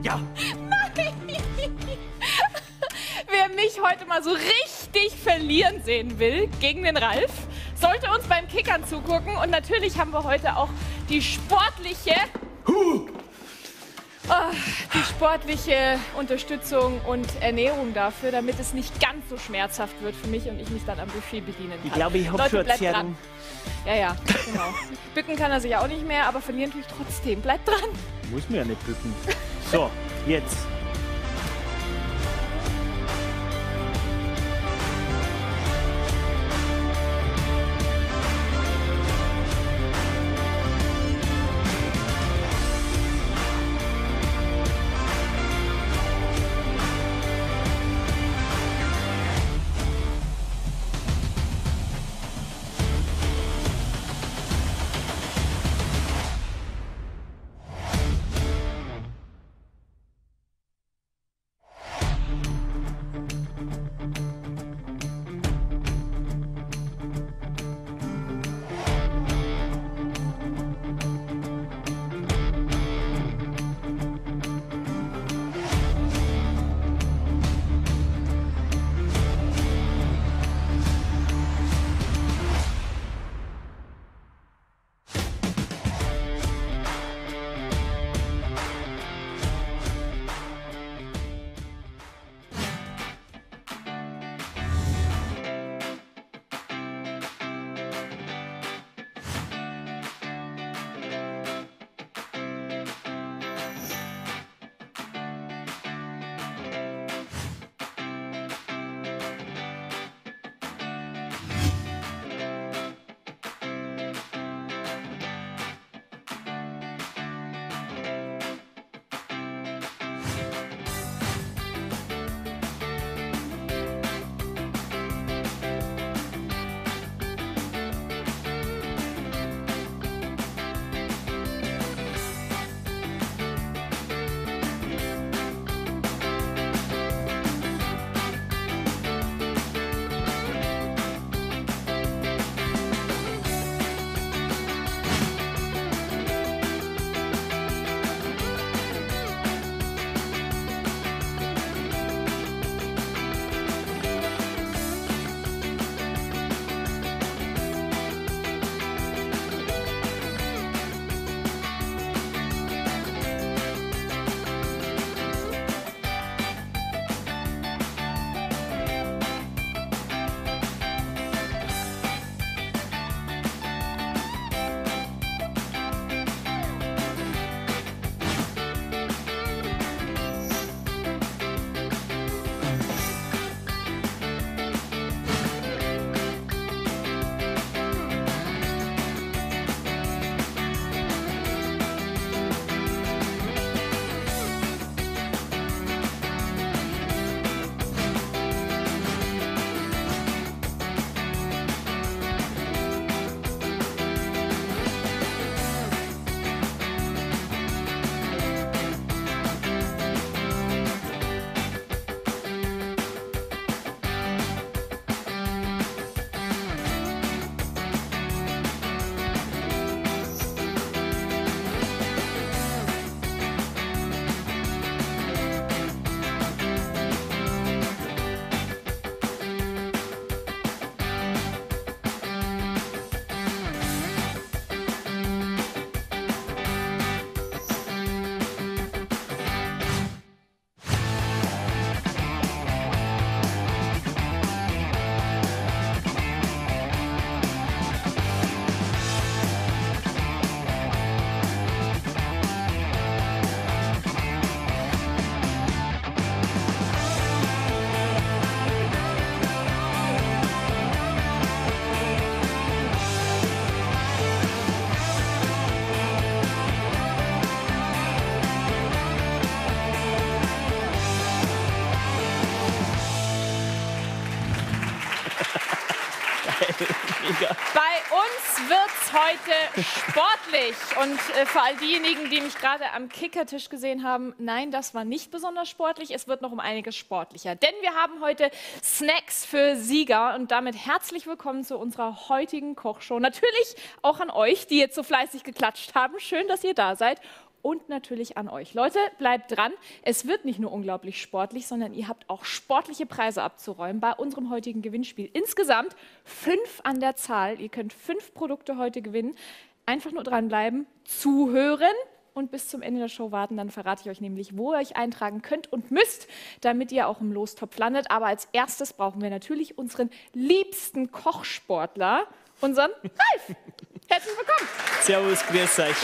Ja. Wer mich heute mal so richtig verlieren sehen will gegen den Ralf, sollte uns beim Kickern zugucken. Und natürlich haben wir heute auch die sportliche Unterstützung und Ernährung dafür, damit es nicht ganz so schmerzhaft wird für mich und ich mich dann am Buffet bedienen kann. Ich glaube, ich habe schon erzählt. Ja, genau. Bücken kann er sich auch nicht mehr, aber verlieren tue ich trotzdem. Bleibt dran. Muss mir ja nicht bücken. So, jetzt. Bei uns wird's heute sportlich. Und für all diejenigen, die mich gerade am Kickertisch gesehen haben, nein, das war nicht besonders sportlich. Es wird noch um einiges sportlicher. Denn wir haben heute Snacks für Sieger. Und damit herzlich willkommen zu unserer heutigen Kochshow. Natürlich auch an euch, die jetzt so fleißig geklatscht haben. Schön, dass ihr da seid. und natürlich an euch. Leute, bleibt dran. Es wird nicht nur unglaublich sportlich, sondern ihr habt auch sportliche Preise abzuräumen bei unserem heutigen Gewinnspiel. Insgesamt 5 an der Zahl. Ihr könnt 5 Produkte heute gewinnen. Einfach nur dranbleiben, zuhören und bis zum Ende der Show warten. Dann verrate ich euch nämlich, wo ihr euch eintragen könnt und müsst, damit ihr auch im Lostopf landet. Aber als erstes brauchen wir natürlich unseren liebsten Kochsportler, unseren Ralf. Herzlich willkommen. Servus, grüß euch.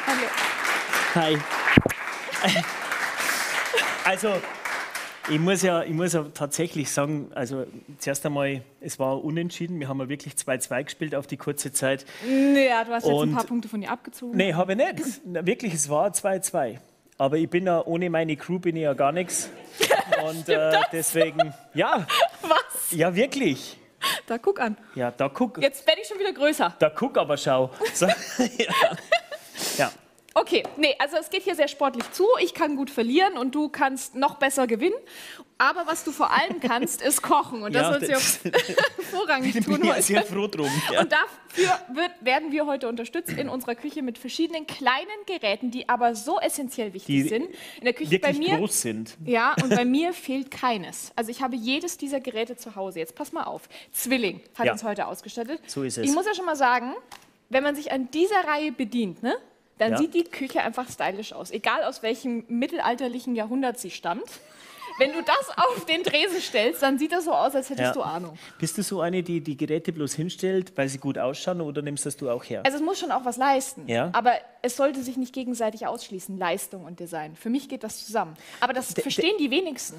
Hallo. Hi. Also, ich muss ja tatsächlich sagen, also zuerst einmal, es war unentschieden. Wir haben ja wirklich 2-2 gespielt auf die kurze Zeit. Ja, du hast jetzt ein paar Punkte von dir abgezogen. Nee, habe ich nicht. Na, wirklich, es war 2-2. Aber ich bin ja, ohne meine Crew bin ich ja gar nichts. Und deswegen, ja. Was? Ja, wirklich. Da guck an. Ja, da guck. Jetzt werde ich schon wieder größer. Da guck aber, schau. So, ja. Ja. Okay, nee, also es geht hier sehr sportlich zu. Ich kann gut verlieren und du kannst noch besser gewinnen. Aber was du vor allem kannst, ist kochen. Und das Ja, sollst du ja vorrangig Ich bin tun ja heute. sehr froh drum. Ja. Und dafür werden wir heute unterstützt in unserer Küche mit verschiedenen kleinen Geräten, die aber so essentiell wichtig Die sind. In der Küche bei wirklich mir. groß sind. Ja, und bei mir fehlt keines. Also ich habe jedes dieser Geräte zu Hause. Jetzt pass mal auf. Zwilling hat Ja. uns heute ausgestattet. So ist es. Ich muss ja schon mal sagen, wenn man sich an dieser Reihe bedient, ne, dann Ja. sieht die Küche einfach stylisch aus. Egal aus welchem mittelalterlichen Jahrhundert sie stammt. Wenn du das auf den Tresen stellst, dann sieht das so aus, als hättest Ja. du Ahnung. Bist du so eine, die die Geräte bloß hinstellt, weil sie gut ausschauen, oder nimmst das du auch her? Also es muss schon auch was leisten. Ja. Aber es sollte sich nicht gegenseitig ausschließen, Leistung und Design. Für mich geht das zusammen. Aber das verstehen die wenigsten.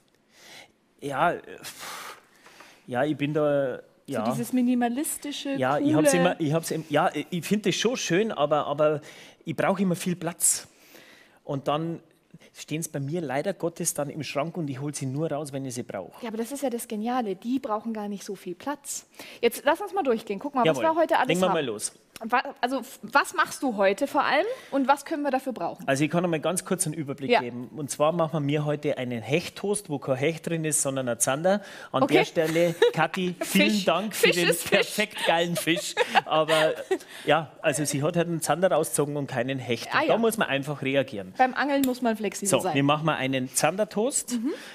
Ja, ja, ich bin da. Ja. So dieses minimalistische, Ja, coole... ich finde das schon schön, aber ich brauche immer viel Platz. Und dann stehen es bei mir leider Gottes dann im Schrank und ich hole sie nur raus, wenn ich sie brauche. Ja, aber das ist ja das Geniale. Die brauchen gar nicht so viel Platz. Jetzt lass uns mal durchgehen. Guck mal, Jawohl. was wir heute alles Legen wir haben. mal los. Also, was machst du heute vor allem und was können wir dafür brauchen? Also ich kann noch mal ganz kurz einen Überblick Ja. geben. Und zwar machen wir mir heute einen Hechttoast, wo kein Hecht drin ist, sondern ein Zander. An Okay. der Stelle, Kathi, vielen Fisch. Dank für Fisch den ist Fisch. perfekt geilen Fisch. Aber ja, also sie hat halt einen Zander rausgezogen und keinen Hecht. Ah, Und ja. da muss man einfach reagieren. Beim Angeln muss man flexibel So, sein. wir machen mal einen Zandertoast,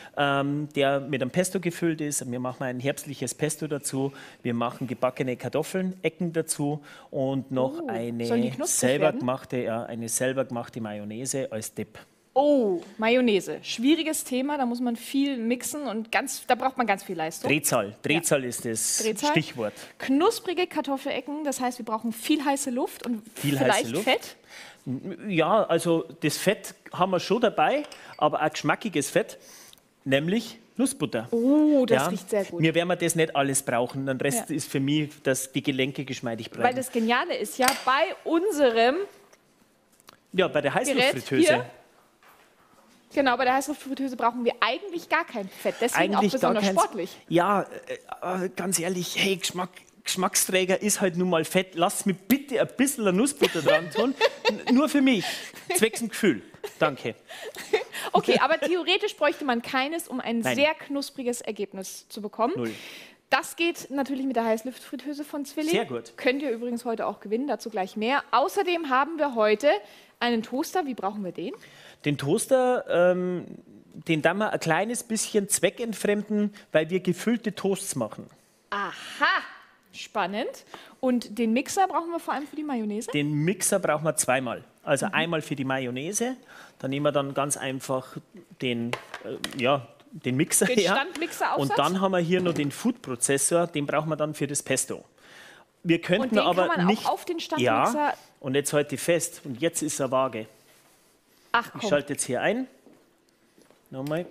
der mit einem Pesto gefüllt ist. Wir machen ein herbstliches Pesto dazu. Wir machen gebackene Kartoffeln, Ecken dazu und noch sollen die eine knusprig selber gemachte Mayonnaise als Dip. Oh, Mayonnaise. Schwieriges Thema, da muss man viel mixen und da braucht man ganz viel Leistung. Drehzahl ist das Drehzahl. Stichwort. Knusprige Kartoffelecken, das heißt, wir brauchen viel heiße Luft und Viel vielleicht heiße Luft. Fett. Ja, also das Fett haben wir schon dabei, aber ein geschmackiges Fett, nämlich Nussbutter. Oh, das Ja, riecht sehr gut. Mir werden wir das nicht alles brauchen. Der Rest Ja. ist für mich, dass die Gelenke geschmeidig bleiben. Weil das Geniale ist ja, bei unserem Ja, bei der Gerät Heißluftfritteuse. hier, genau, bei der Heißluftfritteuse brauchen wir eigentlich gar kein Fett. Deswegen auch Eigentlich gar besonders keins. sportlich. Ja, ganz ehrlich, hey, Geschmacksträger ist halt nun mal Fett. Lass mir bitte ein bisschen Nussbutter dran tun. Nur für mich. Zwecks ein Gefühl. Danke. Okay, aber theoretisch bräuchte man keines, um ein Nein. sehr knuspriges Ergebnis zu bekommen. Null. Das geht natürlich mit der Heißluftfritteuse von Zwilling. Sehr gut. Könnt ihr übrigens heute auch gewinnen, dazu gleich mehr. Außerdem haben wir heute einen Toaster. Wie brauchen wir den? Den Toaster, den dann wir ein kleines bisschen zweckentfremden, weil wir gefüllte Toasts machen. Aha, spannend. Und den Mixer brauchen wir vor allem für die Mayonnaise? Den Mixer brauchen wir zweimal. Also einmal für die Mayonnaise, dann nehmen wir dann ganz einfach den Mixer Den her. Standmixeraufsatz? Und dann haben wir hier noch den Food-Prozessor, den brauchen wir dann für das Pesto. Wir könnten Und den aber kann man auch nicht. auf den Standmixer- Ja, und jetzt halte ich fest. Und jetzt ist er Waage. Ach Ich komm, schalte jetzt hier ein. Nochmal.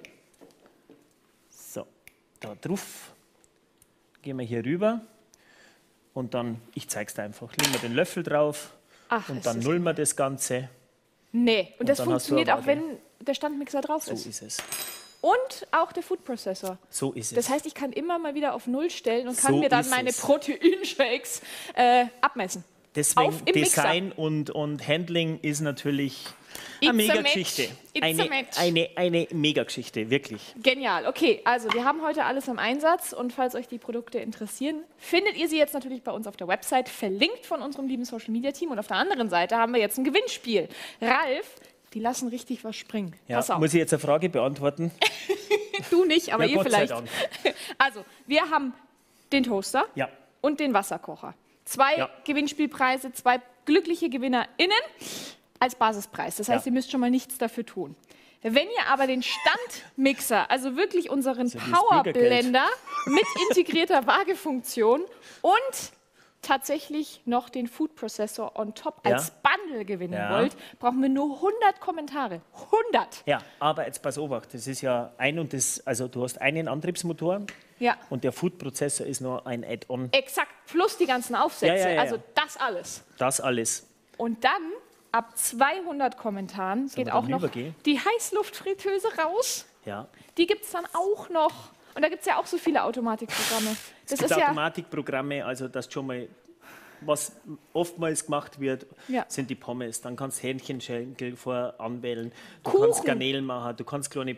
So, da drauf. Gehen wir hier rüber. Und dann, ich zeige es dir einfach. Legen wir den Löffel drauf. Ach, Und ist dann das- nullen wir das Ganze. nee. Und das dann hast du funktioniert eine auch, Waage. wenn der Standmixer drauf So ist. ist es. Und auch der Food-Prozessor. So ist es. Das heißt, ich kann immer mal wieder auf Null stellen und So kann mir dann ist meine es. Proteinshakes abmessen. Deswegen auf im Mixer. Design und Handling ist natürlich It's eine a Mega-Geschichte. match. It's a match. Eine Mega-Geschichte, wirklich. Genial. Okay, also wir haben heute alles im Einsatz und falls euch die Produkte interessieren, findet ihr sie jetzt natürlich bei uns auf der Website, verlinkt von unserem lieben Social-Media-Team. Und auf der anderen Seite haben wir jetzt ein Gewinnspiel. Ralf Die lassen richtig was springen. Ja, Pass auf. muss ich jetzt eine Frage beantworten? Du nicht, aber Ja, ihr Gott sei vielleicht. Dank. Also, wir haben den Toaster Ja. und den Wasserkocher. 2 Ja. Gewinnspielpreise, 2 glückliche GewinnerInnen als Basispreis. Das heißt, Ja. ihr müsst schon mal nichts dafür tun. Wenn ihr aber den Standmixer, also wirklich unseren Das ist Powerblender mit integrierter Waagefunktion und tatsächlich noch den Food Processor on top Ja. als Bundle gewinnen Ja. wollt, brauchen wir nur 100 Kommentare. 100! Ja, aber jetzt pass auf, das ist ja also du hast einen Antriebsmotor Ja, und der Food-Prozessor ist nur ein Add-on. exakt. Plus die ganzen Aufsätze. Ja, ja, ja, Also ja. das alles. Das alles. Und dann, ab 200 Kommentaren, geht wir auch dann noch übergehen? die Heißluftfritteuse raus. Ja. Die gibt es dann auch noch. Und da gibt es ja auch so viele Automatikprogramme. Es Das gibt ist ja, Automatikprogramme, also das schon mal, was oftmals gemacht wird, Ja. sind die Pommes. Dann kannst du Hähnchenschenkel voranwählen, du Kuchen. kannst Garnelen machen, du kannst kleine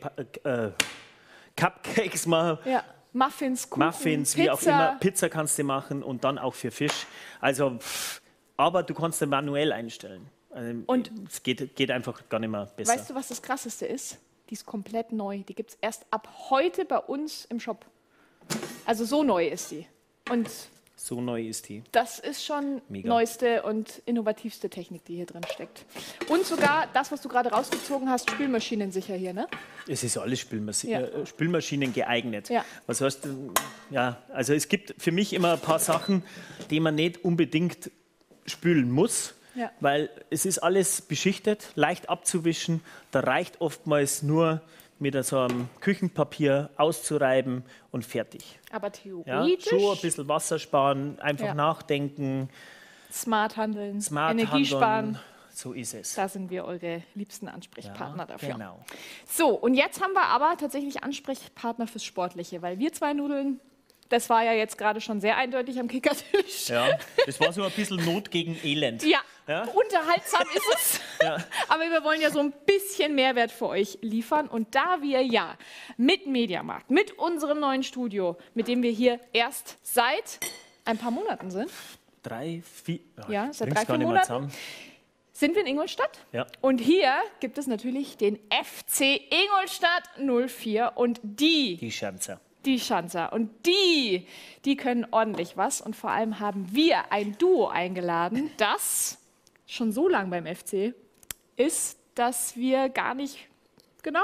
Cupcakes machen, ja, Muffins, Kuchen, Muffins, wie auch Pizza. immer. Pizza kannst du machen und dann auch für Fisch. Also, aber du kannst den manuell einstellen. Also, Und- es geht einfach gar nicht mehr besser. Weißt du, was das Krasseste ist? Die ist komplett neu. Die gibt es erst ab heute bei uns im Shop. Also so neu ist die. Und So neu ist die. das ist schon Mega. neueste und innovativste Technik, die hier drin steckt. Und sogar das, was du gerade rausgezogen hast, Spülmaschinen sicher hier, ne? Es ist alles Ja. Spülmaschinen geeignet. Ja. Was heißt, ja, also es gibt für mich immer ein paar Sachen, die man nicht unbedingt spülen muss, Ja. weil es ist alles beschichtet, leicht abzuwischen. Da reicht oftmals nur mit so einem Küchenpapier auszureiben und fertig. Aber Ja? theoretisch Schon ein bisschen Wasser sparen, einfach Ja. nachdenken, smart handeln, smart Energie sparen. handeln. So ist es. Da sind wir eure liebsten Ansprechpartner dafür. Genau. So, und jetzt haben wir aber tatsächlich Ansprechpartner fürs Sportliche, weil wir 2 Nudeln, das war ja jetzt gerade schon sehr eindeutig am Kickertisch. Ja, das war so ein bisschen Not gegen Elend. Ja, Ja? unterhaltsam ist es. Ja. Aber wir wollen ja so ein bisschen Mehrwert für euch liefern. Und da wir ja mit Mediamarkt, mit unserem neuen Studio, mit dem wir hier erst seit ein paar Monaten sind, 3, 4, Ja, seit bring's 3, gar 4 nicht mehr Monaten. zusammen. sind wir in Ingolstadt. Ja. Und hier gibt es natürlich den FC Ingolstadt 04 und Die Schanzer. die Schanzer. Und die können ordentlich was. Und vor allem haben wir ein Duo eingeladen, das schon so lang beim FC ist, dass wir gar nicht genau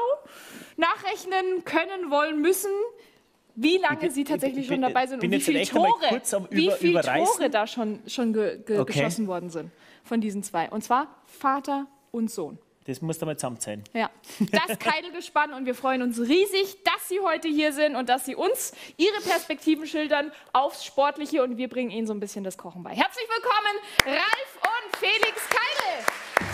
nachrechnen können, wollen, müssen, wie lange sie tatsächlich schon dabei sind und bin wie jetzt viele echt einmal Tore, kurz am wie viele Überreißen. Tore da schon Okay. geschossen worden sind von diesen 2. Und zwar Vater und Sohn. Das muss da mal zusammenzählen. Ja, das Keidelgespann und wir freuen uns riesig, dass Sie heute hier sind und dass Sie uns Ihre Perspektiven schildern aufs Sportliche und wir bringen Ihnen so ein bisschen das Kochen bei. Herzlich willkommen, Ralf und Felix Keidel.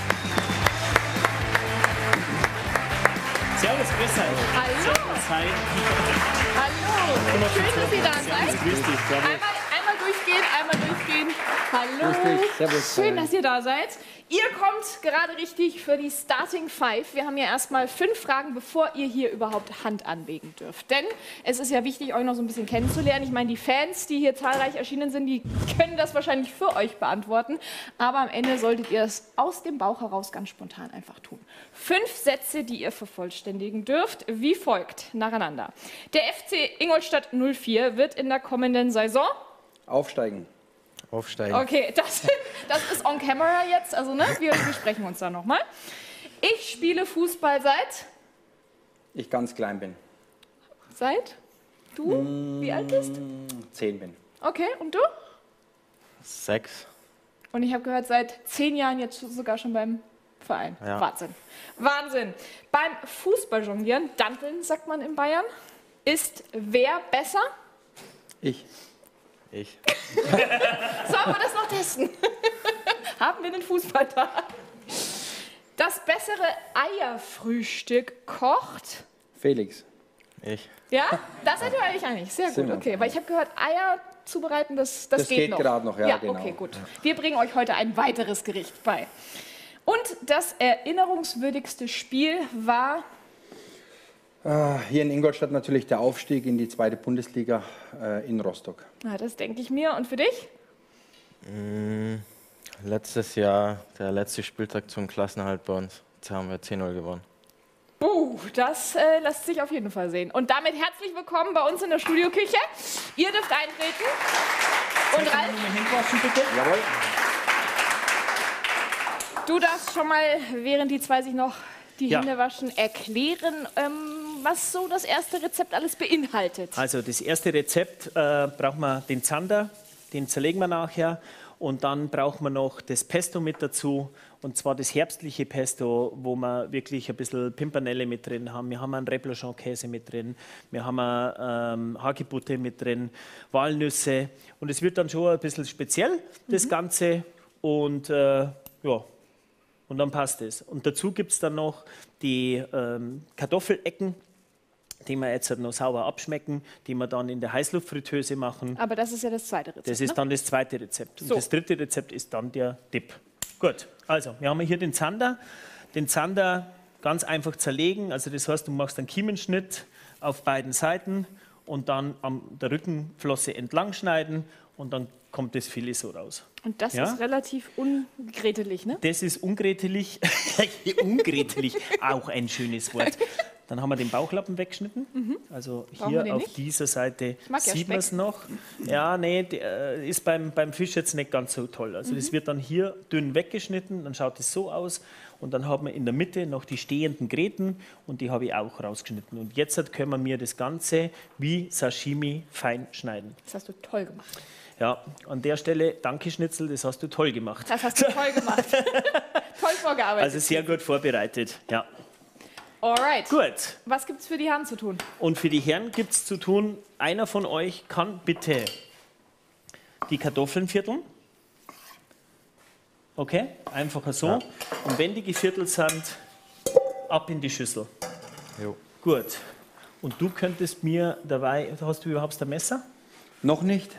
Servus, grüß euch. Hallo. Hi. Hallo, schön, dass Sie da seid. Grüß dich. Servus. Einmal durchgehen. Hallo, Grüß dich. Servus. schön, dass ihr da seid. Ihr kommt gerade richtig für die Starting Five. Wir haben ja erstmal 5 Fragen, bevor ihr hier überhaupt Hand anlegen dürft. Denn es ist ja wichtig, euch noch so ein bisschen kennenzulernen. Ich meine, die Fans, die hier zahlreich erschienen sind, die können das wahrscheinlich für euch beantworten. Aber am Ende solltet ihr es aus dem Bauch heraus ganz spontan einfach tun. 5 Sätze, die ihr vervollständigen dürft, wie folgt nacheinander. Der FC Ingolstadt 04 wird in der kommenden Saison... Aufsteigen. Aufsteigen. Okay, das ist on camera jetzt, also ne, wir sprechen uns da nochmal. Ich spiele Fußball Ich ganz klein bin. seit du, wie alt bist? 10 bin. Okay, und du? 6. Und ich habe gehört, seit 10 Jahren jetzt sogar schon beim Verein. Ja. Wahnsinn. Wahnsinn. Beim Fußballjonglieren, Danteln sagt man in Bayern, ist wer besser? Ich. Ich. Sollen wir das noch testen? Haben wir den Fußball da? Das bessere Eierfrühstück kocht. Felix. Ich. Ja, das seid ihr eigentlich einig. Sehr Sind gut, wir. okay. Weil ich habe gehört, Eier zubereiten, das Das geht geht noch. gerade noch, ja, genau. Okay, gut. Wir bringen euch heute ein weiteres Gericht bei. Und das erinnerungswürdigste Spiel war... Hier in Ingolstadt natürlich der Aufstieg in die 2. Bundesliga in Rostock. Na, das denke ich mir. Und für dich? Letztes Jahr, der letzte Spieltag zum Klassenerhalt bei uns. Jetzt haben wir 10-0 gewonnen. Das lässt sich auf jeden Fall sehen. Und damit herzlich willkommen bei uns in der Studioküche. Ihr dürft eintreten. Und Ralf, Händewaschen bitte. Jawohl. du darfst schon mal, während die zwei sich noch die Ja. Hände waschen, erklären, was so das erste Rezept alles beinhaltet. Also das erste Rezept brauchen wir den Zander, den zerlegen wir nachher. Und dann brauchen wir noch das Pesto mit dazu. Und zwar das herbstliche Pesto, wo wir wirklich ein bisschen Pimpernelle mit drin haben. Wir haben einen Reblochon-Käse mit drin. Wir haben Hagebutte mit drin, Walnüsse. Und es wird dann schon ein bisschen speziell, das Ganze. Und ja, und dann passt es. Und dazu gibt es dann noch die Kartoffelecken, die wir jetzt noch sauber abschmecken, die wir dann in der Heißluftfritteuse machen. Aber das ist ja das zweite Rezept. Das ist ne? dann das zweite Rezept. Und So. das dritte Rezept ist dann der Dip. Gut, also wir haben hier den Zander. Den Zander ganz einfach zerlegen. Also das heißt, du machst einen Kiemenschnitt auf beiden Seiten und dann an der Rückenflosse entlang schneiden und dann kommt das Filet so raus. Und das Ja? ist relativ ungrätelig, ne? Das ist ungrätelig. Ungrätelig, auch ein schönes Wort. Dann haben wir den Bauchlappen weggeschnitten. Also Brauchen wir hier den auf nicht? dieser Seite mag ja sieht man es noch. Ja, nee, ist beim Fisch jetzt nicht ganz so toll. Also das wird dann hier dünn weggeschnitten, dann schaut es so aus. Und dann haben wir in der Mitte noch die stehenden Gräten und die habe ich auch rausgeschnitten. Und jetzt können wir mir das Ganze wie Sashimi fein schneiden. Das hast du toll gemacht. Ja, an der Stelle, danke Schnitzel, das hast du toll gemacht. Das hast du toll gemacht. Toll vorgearbeitet. Also sehr gut vorbereitet, ja. Alright. Gut. Was gibt's für die Herren zu tun? Und für die Herren gibt es zu tun, einer von euch kann bitte die Kartoffeln vierteln. Okay, einfacher so. Ja. Und wenn die geviertelt sind, ab in die Schüssel. Jo. Gut. Und du könntest mir dabei, hast du überhaupt ein Messer? Noch nicht.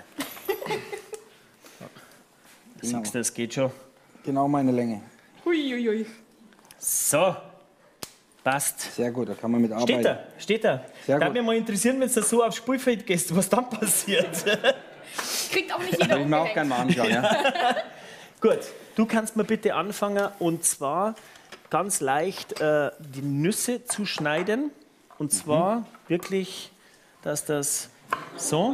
Siehst du, das geht schon. Genau meine Länge. Huiuiui. So, passt. Sehr gut, da kann man mit arbeiten. Steht da. Sehr Darf gut. mich mal interessieren, wenn du so aufs Spielfeld gehst, was dann passiert. Kriegt auch nicht jeder Würde ich mir auch umgehängt. gerne mal anschauen. Ja? Gut, du kannst mir bitte anfangen und zwar ganz leicht die Nüsse zu schneiden. Und zwar wirklich, dass das so.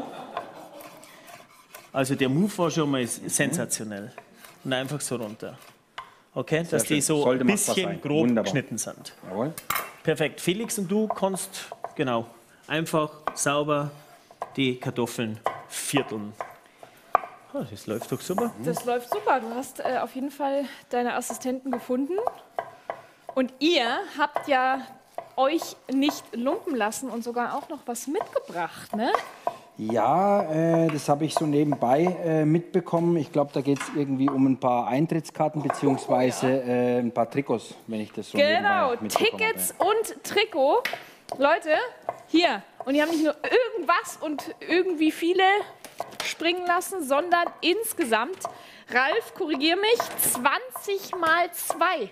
Also der Move war schon mal sensationell. Und einfach so runter. Okay, dass die schön. so ein Sollte machbar bisschen sein. grob Wunderbar. geschnitten sind. Jawohl. Perfekt. Felix und du kannst, genau, einfach sauber die Kartoffeln vierteln. Ah, das läuft doch super. Das läuft super. Du hast auf jeden Fall deine Assistenten gefunden. Und ihr habt ja euch nicht lumpen lassen und sogar auch noch was mitgebracht, ne? Ja, das habe ich so nebenbei mitbekommen. Ich glaube, da geht es irgendwie um ein paar Eintrittskarten beziehungsweise ein paar Trikots, wenn ich das so Genau, nebenbei mitbekommen Tickets und Trikot. Leute, hier. Und die haben nicht nur irgendwas und irgendwie viele springen lassen, sondern insgesamt, Ralf, korrigier mich, 20 mal 2.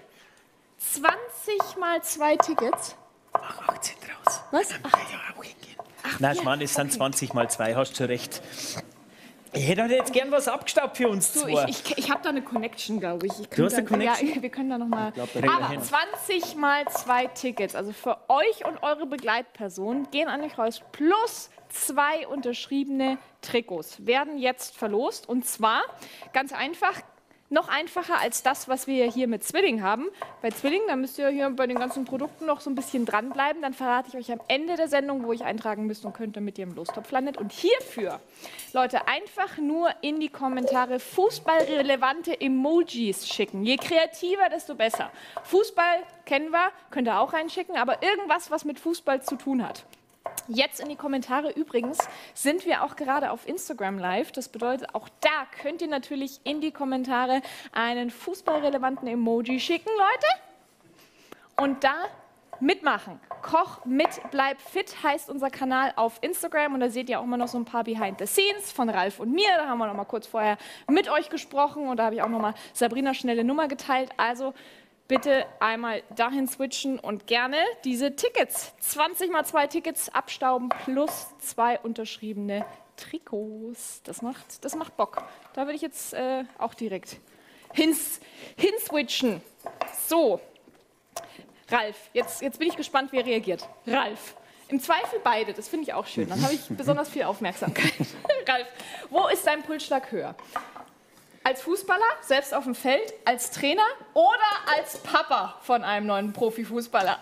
20 mal 2 Tickets. Mach 18 draus. Was? Ach, Nein, Mann, es sind 20 mal 2, hast du recht. Ich hätte halt jetzt gern was abgestaubt für uns du, zwei. ich habe da eine Connection, glaube ich. Du hast eine Connection? Ja, wir können da nochmal. da kriegen wir Aber hin. 20 mal 2 Tickets, also für euch und eure Begleitperson, gehen an euch raus, plus 2 unterschriebene Trikots werden jetzt verlost. Und zwar ganz einfach, noch einfacher als das, was wir hier mit Zwilling haben. Bei Zwilling, da müsst ihr hier bei den ganzen Produkten noch so ein bisschen dranbleiben. Dann verrate ich euch am Ende der Sendung, wo ich eintragen müsst und könnt, damit ihr im Lostopf landet. Und hierfür, Leute, einfach nur in die Kommentare fußballrelevante Emojis schicken. Je kreativer, desto besser. Fußball kennen wir, könnt ihr auch reinschicken, aber irgendwas, was mit Fußball zu tun hat. Jetzt in die Kommentare. Übrigens sind wir auch gerade auf Instagram live. Das bedeutet, auch da könnt ihr natürlich in die Kommentare einen fußballrelevanten Emoji schicken, Leute. Und da mitmachen. Koch mit Bleib fit heißt unser Kanal auf Instagram. Und da seht ihr auch immer noch so ein paar Behind the Scenes von Ralf und mir. Da haben wir noch mal kurz vorher mit euch gesprochen. Und da habe ich auch noch mal Sabrinas schnelle Nummer geteilt. Also bitte einmal dahin switchen und gerne diese Tickets, 20 mal 2 Tickets abstauben plus 2 unterschriebene Trikots. Das macht Bock. Da würde ich jetzt auch direkt hinswitchen. So, Ralf, jetzt bin ich gespannt, wer reagiert. Ralf. Im Zweifel beide, das finde ich auch schön. Dann habe ich besonders viel Aufmerksamkeit. Ralf, wo ist dein Pulsschlag höher? Als Fußballer, selbst auf dem Feld, als Trainer oder als Papa von einem neuen Profifußballer?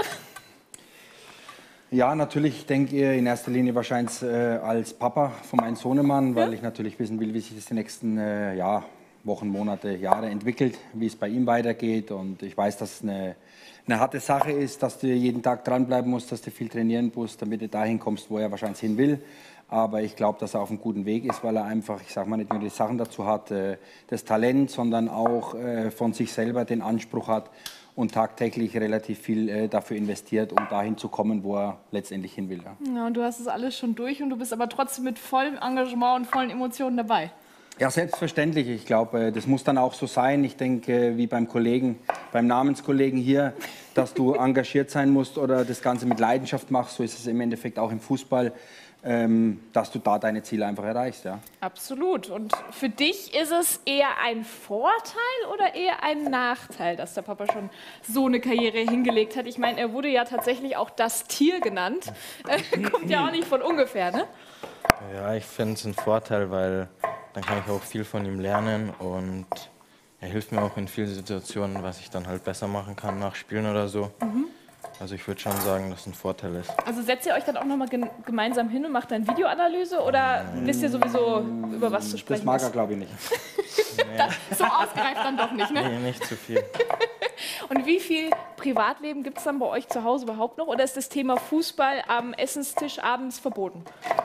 Ja, natürlich, ich denke in erster Linie wahrscheinlich als Papa von meinem Sohnemann, weil ich natürlich wissen will, wie sich das die nächsten Wochen, Monate, Jahre entwickelt, wie es bei ihm weitergeht. Und ich weiß, dass es eine harte Sache ist, dass du jeden Tag dranbleiben musst, dass du viel trainieren musst, damit du dahin kommst, wo er wahrscheinlich hin will. Aber ich glaube, dass er auf einem guten Weg ist, weil er einfach, ich sage mal, nicht nur die Sachen dazu hat, das Talent, sondern auch von sich selber den Anspruch hat und tagtäglich relativ viel dafür investiert, um dahin zu kommen, wo er letztendlich hin will. Ja, und du hast es alles schon durch und du bist aber trotzdem mit vollem Engagement und vollen Emotionen dabei. Ja, selbstverständlich. Ich glaube, das muss dann auch so sein. Ich denke, wie beim Kollegen, beim Namenskollegen hier, dass du engagiert sein musst oder das Ganze mit Leidenschaft machst. So ist es im Endeffekt auch im Fußball, dass du da deine Ziele einfach erreichst. Ja. Absolut. Und für dich ist es eher ein Vorteil oder eher ein Nachteil, dass der Papa schon so eine Karriere hingelegt hat? Ich meine, er wurde ja tatsächlich auch das Tier genannt. Kommt ja auch nicht von ungefähr, ne? Ja, ich finde es ein Vorteil, weil dann kann ich auch viel von ihm lernen und er hilft mir auch in vielen Situationen, was ich dann halt besser machen kann nach Spielen oder so. Also ich würde schon sagen, dass es ein Vorteil ist. Also setzt ihr euch dann auch nochmal gemeinsam hin und macht dann Videoanalyse oder wisst ihr sowieso, über was zu sprechen Das mag ist? er, glaube ich, nicht. So ausgereift dann doch nicht, ne? Nee, nicht zu viel. Und wie viel Privatleben gibt es dann bei euch zu Hause überhaupt noch? Oder ist das Thema Fußball am Essenstisch abends verboten?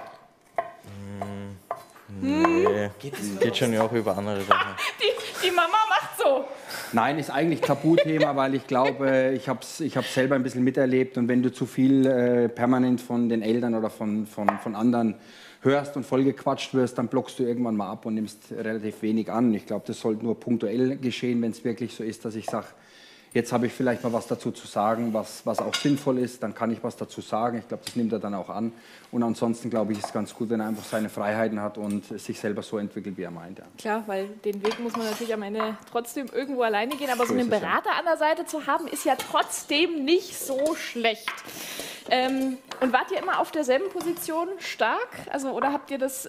Nee, geht schon ja auch über andere Sachen. Die Mama macht so. Nein, ist eigentlich Tabuthema, weil ich glaube, ich habe es selber ein bisschen miterlebt. Und wenn du zu viel permanent von den Eltern oder von anderen hörst und vollgequatscht wirst, dann blockst du irgendwann mal ab und nimmst relativ wenig an. Ich glaube, das sollte nur punktuell geschehen, wenn es wirklich so ist, dass ich sage, jetzt habe ich vielleicht mal was dazu zu sagen, was auch sinnvoll ist, dann kann ich was dazu sagen. Ich glaube, das nimmt er dann auch an. Und ansonsten, glaube ich, ist es ganz gut, wenn er einfach seine Freiheiten hat und sich selber so entwickelt, wie er meint. Ja. Klar, weil den Weg muss man natürlich am Ende trotzdem irgendwo alleine gehen. Aber so einen ist es, ja. Berater an der Seite zu haben, ist ja trotzdem nicht so schlecht. Und wart ihr immer auf derselben Position stark? Also, oder habt ihr das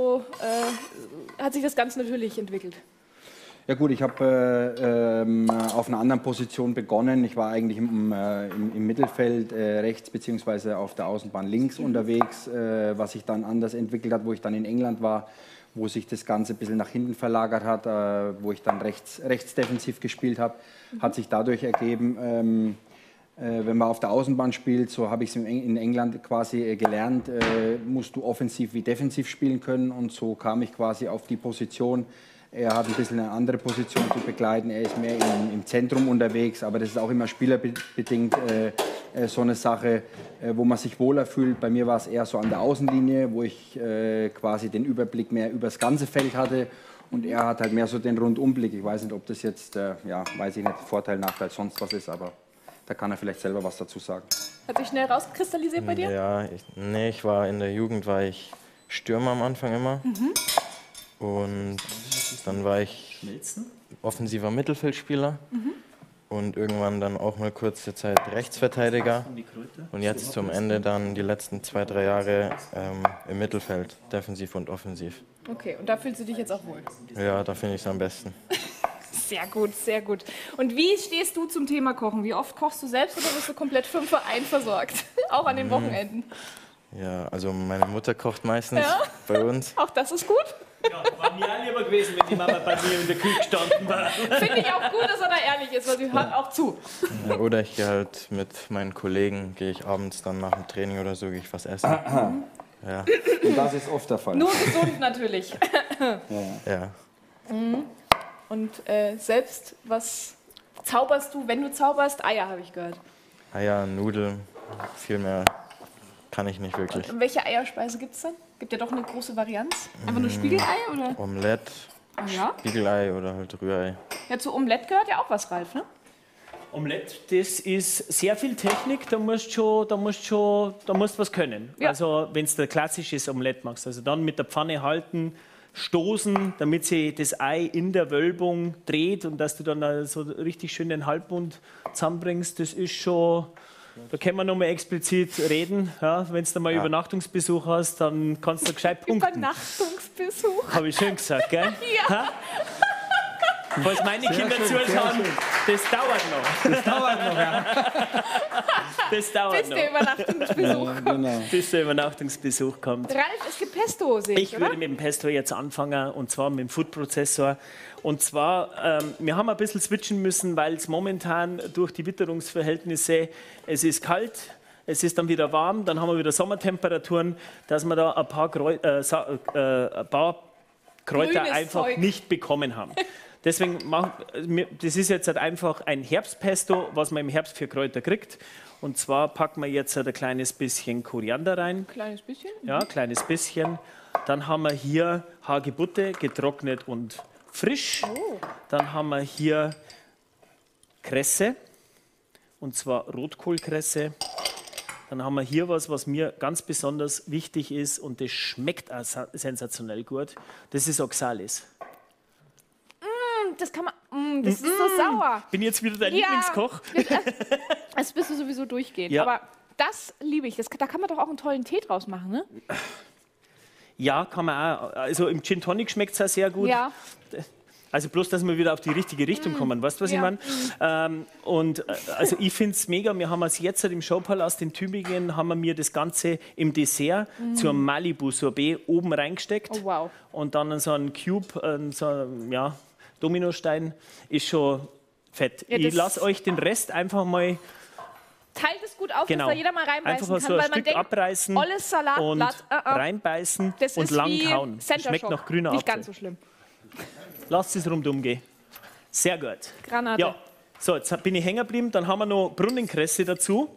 hat sich das ganz natürlich entwickelt? Ja gut, ich habe auf einer anderen Position begonnen. Ich war eigentlich im Mittelfeld rechts bzw. auf der Außenbahn links unterwegs, was sich dann anders entwickelt hat, wo ich dann in England war, wo sich das Ganze ein bisschen nach hinten verlagert hat, wo ich dann rechts defensiv gespielt habe, hat sich dadurch ergeben, wenn man auf der Außenbahn spielt, so habe ich es in England quasi gelernt, musst du offensiv wie defensiv spielen können und so kam ich quasi auf die Position. Er hat ein bisschen eine andere Position zu begleiten, er ist mehr im Zentrum unterwegs, aber das ist auch immer spielerbedingt so eine Sache, wo man sich wohler fühlt. Bei mir war es eher so an der Außenlinie, wo ich quasi den Überblick mehr über das ganze Feld hatte und er hat halt mehr so den Rundumblick. Ich weiß nicht, ob das jetzt, weiß ich nicht, Vorteil, Nachteil, sonst was ist, aber da kann er vielleicht selber was dazu sagen. Hat sich schnell rauskristallisiert bei dir? Ja, ich war in der Jugend, war ich Stürmer am Anfang immer. Und dann war ich offensiver Mittelfeldspieler und irgendwann dann auch mal kurze Zeit Rechtsverteidiger und jetzt zum Ende dann die letzten 2-3 Jahre im Mittelfeld, defensiv und offensiv. Okay, und da fühlst du dich jetzt auch wohl? Ja, da finde ich es am besten. Sehr gut, sehr gut. Und wie stehst du zum Thema Kochen? Wie oft kochst du selbst oder bist du komplett für den Verein versorgt? Auch an den Wochenenden? Ja, also meine Mutter kocht meistens bei uns. Auch das ist gut? Ja, war mir auch lieber gewesen, wenn die Mama bei mir in der Küche gestanden war. Finde ich auch gut, dass er da ehrlich ist, weil sie hört auch zu. Ja, oder ich gehe halt mit meinen Kollegen, gehe ich abends dann nach dem Training oder so, gehe ich was essen. Ja. Und das ist oft der Fall. Nur gesund natürlich. Ja. Und selbst, was zauberst du, wenn du zauberst? Eier, habe ich gehört. Eier, Nudeln, viel mehr kann ich nicht wirklich. Und welche Eierspeise gibt es dann? Gibt ja doch eine große Varianz. Einfach nur Spiegelei, oder? Omelette, Ja. Spiegelei oder halt Rührei. Ja, zu Omelette gehört ja auch was, Ralf, ne? Omelette, das ist sehr viel Technik, da musst du was können. Ja. Also wenn du ein klassisches Omelette machst, also dann mit der Pfanne halten, stoßen, damit sich das Ei in der Wölbung dreht und dass du dann so richtig schön den Halbmond zusammenbringst. Das ist schon, da können wir nochmal explizit reden. Ja, wenn du mal Übernachtungsbesuch hast, dann kannst du gescheit punkten. Übernachtungsbesuch. Habe ich schön gesagt, gell? Ja. Falls meine Kinder zuschauen, das dauert noch. Das dauert noch, ja. Das dauert Bis noch. der Übernachtungsbesuch kommt. Genau. Bis der Übernachtungsbesuch kommt. Ralf, es gibt Pesto, sehe ich, Ich oder? würde mit dem Pesto jetzt anfangen, und zwar mit dem Foodprozessor. Und zwar, wir haben ein bisschen switchen müssen, weil es momentan durch die Witterungsverhältnisse, es ist kalt, es ist dann wieder warm, dann haben wir wieder Sommertemperaturen, dass wir da ein paar Kräuter Grünes einfach Zeug. nicht bekommen haben. Deswegen, das ist jetzt halt einfach ein Herbstpesto, was man im Herbst für Kräuter kriegt. Und zwar packen wir jetzt halt ein kleines bisschen Koriander rein. Kleines bisschen. Ja, kleines bisschen. Dann haben wir hier Hagebutte, getrocknet und frisch. Oh. Dann haben wir hier Kresse, und zwar Rotkohlkresse. Dann haben wir hier was mir ganz besonders wichtig ist, und das schmeckt auch sensationell gut. Das ist Oxalis. Das kann man. Das ist so sauer. Bin jetzt wieder dein Ja. Lieblingskoch? Das bist du sowieso durchgehend. Ja. Aber das liebe ich. Da kann man doch auch einen tollen Tee draus machen, ne? Ja, kann man auch. Also im Gin Tonic schmeckt es auch sehr gut. Ja. Also bloß, dass wir wieder auf die richtige Richtung kommen. Weißt du, was ich Ja. meine? Also ich finde es mega. Wir haben es jetzt im Showpalast in Tübingen, haben wir mir das Ganze im Dessert zur Malibu Sorbet oben reingesteckt. Oh, wow. Und dann so ein Cube, so ein Dominostein, ist schon fett. Ja, ich das- lasse euch den Rest einfach mal Teilt es gut auf, genau, dass da jeder mal reinbeißen einfach kann, so ein weil man Stück denkt, abreißen olles und Salatblatt, reinbeißen das und ist lang wie kauen. Center Schmeckt Shock. nach grüner Nicht Apfel. ganz so schlimm. Lasst es rundum gehen. Sehr gut. Granate. Ja, so, jetzt bin ich hängen geblieben. Dann haben wir noch Brunnenkresse dazu.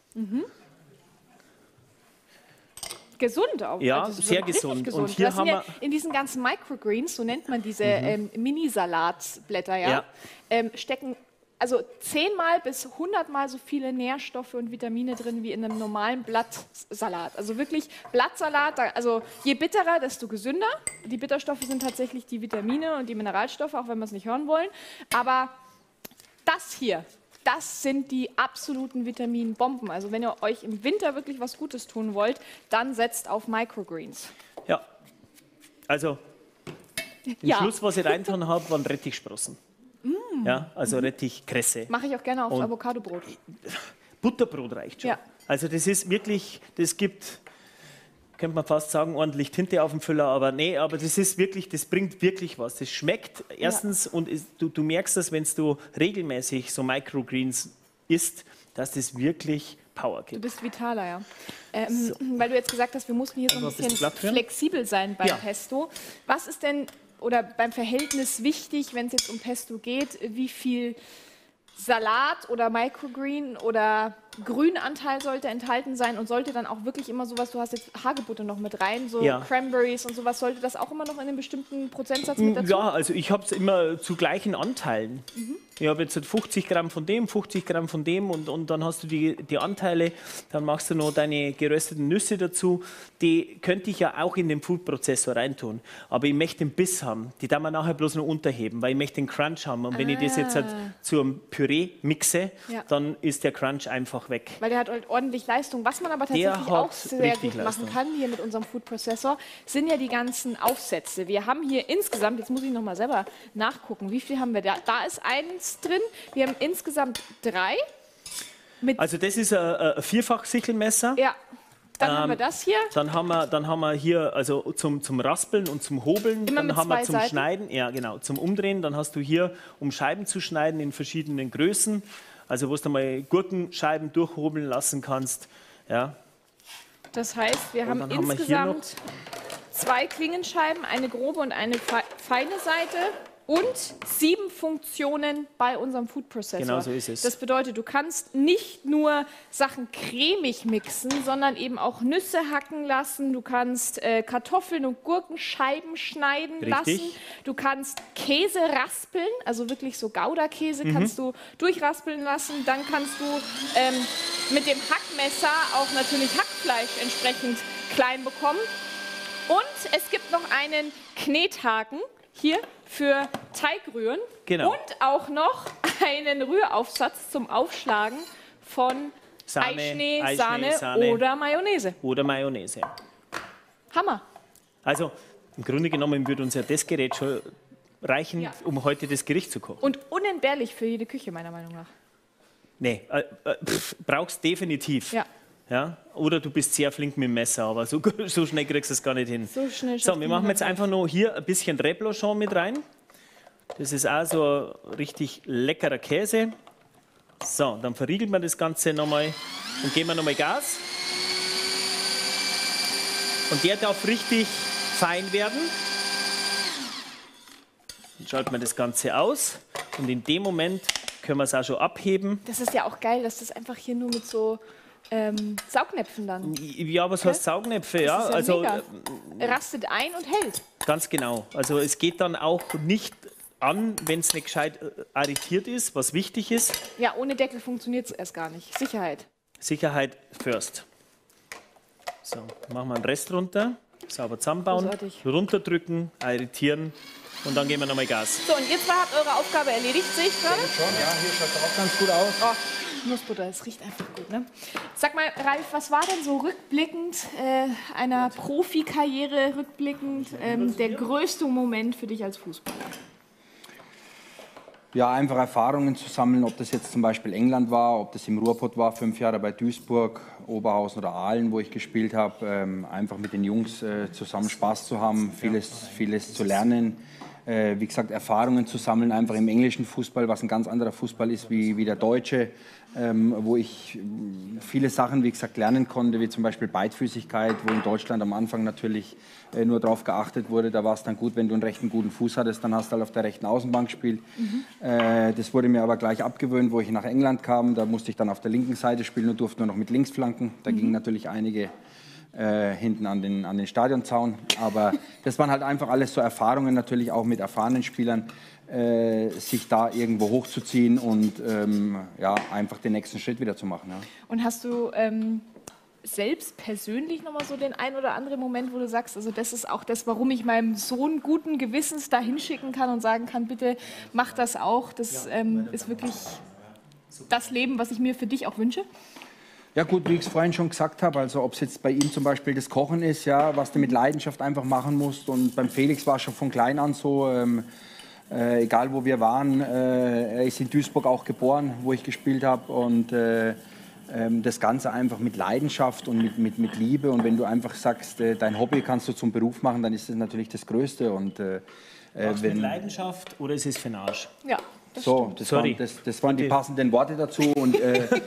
Gesund auch. Ja, Also es ist sehr wirklich gesund. gesund. Und hier Das sind haben ja in diesen ganzen Microgreens, so nennt man diese Mini-Salatblätter, ja, stecken also 10-mal bis 100-mal so viele Nährstoffe und Vitamine drin wie in einem normalen Blattsalat. Also wirklich Blattsalat, also je bitterer, desto gesünder. Die Bitterstoffe sind tatsächlich die Vitamine und die Mineralstoffe, auch wenn wir es nicht hören wollen. Aber das hier, das sind die absoluten Vitaminbomben. Also wenn ihr euch im Winter wirklich was Gutes tun wollt, dann setzt auf Microgreens. Ja. Also, den Ja. Schluss, was ich reingetan habe, waren Rettichsprossen. Ja, also Rettichkresse. Mache ich auch gerne aufs Und- Avocadobrot. Butterbrot reicht schon. Ja. Also das ist wirklich, das gibt, könnte man fast sagen, ordentlich Tinte auf dem Füller, aber nee, aber das ist wirklich, das bringt wirklich was. Das schmeckt erstens und du merkst das, wenn du regelmäßig so Microgreens isst, dass das wirklich Power Du gibt. bist vitaler, ja. Weil du jetzt gesagt hast, wir mussten hier so ein Also ein bisschen bisschen glatt werden? flexibel sein beim Ja. Pesto. Was ist denn oder beim Verhältnis wichtig, wenn es jetzt um Pesto geht? Wie viel Salat oder Microgreen oder Grünanteil sollte enthalten sein und sollte dann auch wirklich immer sowas, du hast jetzt Hagebutte noch mit rein, so Ja. Cranberries und sowas, sollte das auch immer noch in einem bestimmten Prozentsatz mit dazu? Ja, also ich habe es immer zu gleichen Anteilen. Ich habe jetzt 50 Gramm von dem, 50 Gramm von dem und dann hast du die Anteile, dann machst du noch deine gerösteten Nüsse dazu. Die könnte ich ja auch in den Foodprozessor reintun, aber ich möchte den Biss haben. Die darf man nachher bloß noch unterheben, weil ich möchte den Crunch haben. Und wenn ich das jetzt halt zum Püree mixe, Ja. dann ist der Crunch einfach weg. Weil der hat ordentlich Leistung. Was man aber tatsächlich hat auch sehr richtig gut machen Leistung. kann hier mit unserem Food Processor, sind ja die ganzen Aufsätze. Wir haben hier insgesamt, jetzt muss ich nochmal selber nachgucken, wie viel haben wir da? Da ist eins drin. Wir haben insgesamt 3. Mit, Also das ist ein Vierfach-Sichelmesser. ja, dann haben wir das hier. Dann haben wir hier also zum Raspeln und zum Hobeln, Immer dann mit haben wir zwei zum Seiten? Schneiden, ja genau, zum Umdrehen, dann hast du hier, um Scheiben zu schneiden in verschiedenen Größen, also wo du mal Gurkenscheiben durchhobeln lassen kannst. Ja. Das heißt, wir haben dann haben wir hier insgesamt 2 Klingenscheiben, eine grobe und eine feine Seite. Und 7 Funktionen bei unserem Food Processor. Genau so ist es. Das bedeutet, du kannst nicht nur Sachen cremig mixen, sondern eben auch Nüsse hacken lassen. Du kannst Kartoffeln und Gurkenscheiben schneiden Richtig. lassen. Du kannst Käse raspeln, also wirklich so Gouda-Käse Mhm. kannst du durchraspeln lassen. Dann kannst du mit dem Hackmesser auch natürlich Hackfleisch entsprechend klein bekommen. Und es gibt noch einen Knethaken hier für Teigrühren. Genau. Und auch noch einen Rühraufsatz zum Aufschlagen von Eischnee, Sahne oder Mayonnaise. Oder Mayonnaise. Hammer. Also im Grunde genommen würde uns ja das Gerät schon reichen, Ja. um heute das Gericht zu kochen. Und unentbehrlich für jede Küche, meiner Meinung nach. Nee, brauchst definitiv. Ja. Ja? Oder du bist sehr flink mit dem Messer, aber so schnell kriegst du es gar nicht hin. So schnell So, wir machen jetzt einfach nur hier ein bisschen Reblochon mit rein. Das ist auch so ein richtig leckerer Käse. So, dann verriegelt man das Ganze nochmal und geben wir nochmal Gas. Und der darf richtig fein werden. Dann schalten wir das Ganze aus und in dem Moment können wir es auch schon abheben. Das ist ja auch geil, dass das einfach hier nur mit so Saugnäpfen dann. Ja, was heißt Saugnäpfe? Ja, Das ist also mega. Rastet ein und hält. ganz genau. Also es geht dann auch nicht an, wenn es nicht gescheit arretiert ist, was wichtig ist. Ja, ohne Deckel funktioniert es erst gar nicht. Sicherheit. Sicherheit first. So, machen wir den Rest runter, sauber zusammenbauen, Großartig. runterdrücken, arretieren und dann geben wir nochmal Gas. So, und ihr zwei habt eure Aufgabe erledigt, sehe ich gerade. Schon, ja, hier schaut es auch ganz gut aus. Oh, Nussbutter, es riecht einfach gut, ne? Sag mal, Ralf, was war denn so rückblickend, einer Profikarriere rückblickend, der größte Moment für dich als Fußballer? Ja, einfach Erfahrungen zu sammeln, ob das jetzt zum Beispiel England war, ob das im Ruhrpott war, 5 Jahre bei Duisburg, Oberhausen oder Aalen, wo ich gespielt habe. Einfach mit den Jungs zusammen Spaß zu haben, vieles zu lernen. Wie gesagt, Erfahrungen zu sammeln, einfach im englischen Fußball, was ein ganz anderer Fußball ist wie der deutsche, wo ich viele Sachen, wie gesagt, lernen konnte, wie zum Beispiel Beidfüßigkeit, wo in Deutschland am Anfang natürlich nur darauf geachtet wurde. Da war es dann gut, wenn du einen rechten guten Fuß hattest, dann hast du halt auf der rechten Außenbank gespielt. Das wurde mir aber gleich abgewöhnt, wo ich nach England kam. Da musste ich dann auf der linken Seite spielen und durfte nur noch mit Linksflanken. Da gingen natürlich einige hinten an den Stadionzaun. Aber das waren halt einfach alles so Erfahrungen, natürlich auch mit erfahrenen Spielern, sich da irgendwo hochzuziehen und ja, einfach den nächsten Schritt wieder zu machen. Ja. Und hast du selbst persönlich nochmal so den ein oder anderen Moment, wo du sagst, also das ist auch das, warum ich meinem Sohn guten Gewissens da hinschicken kann und sagen kann, bitte mach das auch. Das ist wirklich das Leben, was ich mir für dich auch wünsche. Ja gut, wie ich es vorhin schon gesagt habe, also ob es jetzt bei ihm zum Beispiel das Kochen ist, ja, was du mit Leidenschaft einfach machen musst. Und beim Felix war es schon von klein an so, egal wo wir waren, er ist in Duisburg auch geboren, wo ich gespielt habe. Und das Ganze einfach mit Leidenschaft und mit Liebe. Und wenn du einfach sagst, dein Hobby kannst du zum Beruf machen, dann ist das natürlich das Größte. Und, Mit Leidenschaft oder ist es für den Arsch? Ja. So, das waren die passenden Worte dazu. Und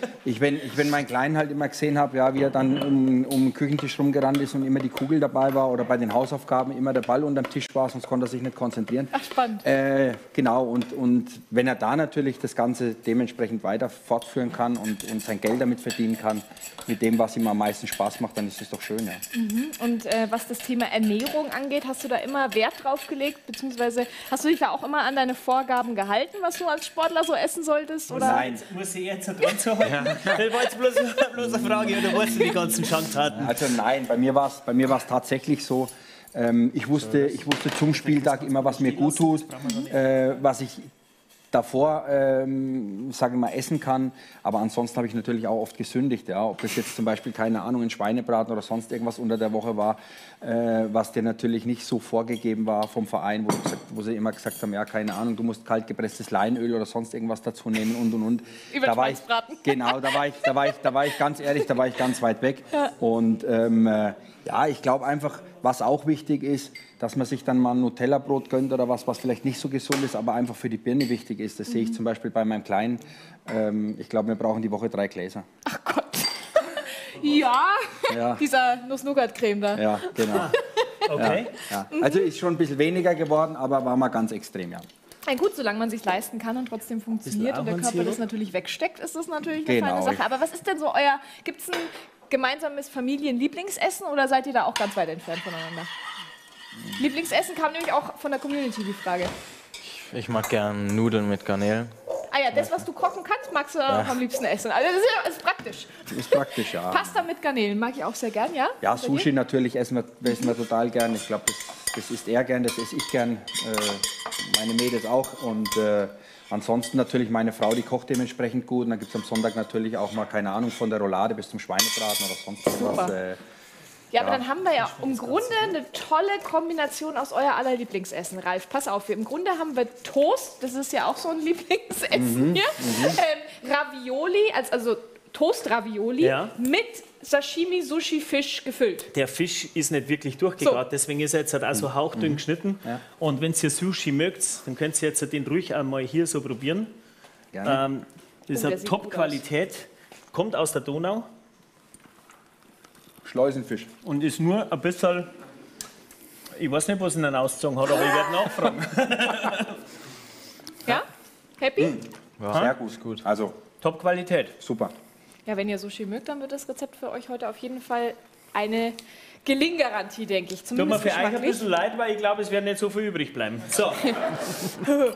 wenn meinen Kleinen halt immer gesehen habe, ja, wie er dann um den Küchentisch rumgerannt ist und immer die Kugel dabei war oder bei den Hausaufgaben immer der Ball unterm Tisch war, sonst konnte er sich nicht konzentrieren. Ach, spannend. Genau, und wenn er da natürlich das Ganze dementsprechend weiter fortführen kann und sein Geld damit verdienen kann, mit dem, was ihm am meisten Spaß macht, dann ist das doch schön. Ja. Und was das Thema Ernährung angeht, hast du da immer Wert drauf gelegt, beziehungsweise hast du dich da auch immer an deine Vorgaben gehalten, was du als Sportler so essen solltest? Oder? Nein, muss ich jetzt dran zu halten? Das war jetzt bloß eine Frage, oder weißt du die ganzen Schandtaten? Also nein, bei mir war es tatsächlich so, ich wusste zum Spieltag immer, was mir gut tut, was ich davor, sage ich mal, essen kann. Aber ansonsten habe ich natürlich auch oft gesündigt. Ja. Ob das jetzt zum Beispiel, keine Ahnung, ein Schweinebraten oder sonst irgendwas unter der Woche war, was dir natürlich nicht so vorgegeben war vom Verein, wo sie immer gesagt haben, ja, keine Ahnung, du musst kalt gepresstes Leinöl oder sonst irgendwas dazu nehmen und. Über da war ich, genau, da war ich ganz ehrlich, da war ich ganz weit weg. Ja. Und ja, ich glaube einfach, was auch wichtig ist, dass man sich dann mal ein Nutella-Brot gönnt oder was vielleicht nicht so gesund ist, aber einfach für die Birne wichtig ist. Das sehe ich zum Beispiel bei meinem Kleinen. Ich glaube, wir brauchen die Woche 3 Gläser. Ach Gott. Ja, dieser Nuss-Nougat-Creme da. Ja, genau. Okay. Ja. Also ist schon ein bisschen weniger geworden, aber war mal ganz extrem, ja. Ja, gut, solange man sich leisten kann und trotzdem funktioniert und der Körper das natürlich wegsteckt, ist das natürlich eine Genau. feine Sache. Aber was ist denn so gibt es ein gemeinsames Familienlieblingsessen oder seid ihr da auch ganz weit entfernt voneinander? Lieblingsessen kam nämlich auch von der Community, die Frage. Ich mag gern Nudeln mit Garnelen. Ah ja, das, was du kochen kannst, magst du auch am liebsten essen. Also das ist praktisch. Ist praktisch, ja. Pasta mit Garnelen mag ich auch sehr gern, ja? Ja, Bei dir? Sushi natürlich essen wir total gern. Ich glaube, das isst er gern, das esse ich gern. Meine Mädels auch. Und ansonsten natürlich meine Frau, die kocht dementsprechend gut. Und dann gibt es am Sonntag natürlich auch mal, keine Ahnung, von der Roulade bis zum Schweinebraten oder sonst irgendwas. Ja, aber dann haben wir ja im Grunde eine tolle Kombination aus euer aller Lieblingsessen. Ralf, pass auf, im Grunde haben wir Toast, das ist ja auch so ein Lieblingsessen hier. Ravioli, also Toast-Ravioli mit Sashimi, Sushi, Fisch gefüllt. Der Fisch ist nicht wirklich durchgegart, deswegen ist er jetzt halt auch so hauchdünn geschnitten. Ja. Und wenn ihr Sushi mögt, dann könnt ihr jetzt den ruhig einmal hier so probieren. Das ist eine Top-Qualität, kommt aus der Donau. Schleusenfisch. Und ist nur ein bisschen, ich weiß nicht, was ihn dann ausgezogen hat, aber ich werde nachfragen. Ja? Happy? Ja, sehr gut. Gut. Also, Top-Qualität. super. Ja, wenn ihr Sushi mögt, dann wird das Rezept für euch heute auf jeden Fall eine Gelinggarantie, denke ich. Tut mir Zumindest für euch ein geschmacklich. bisschen leid, weil ich glaube, es wird nicht so viel übrig bleiben. So. Ralf,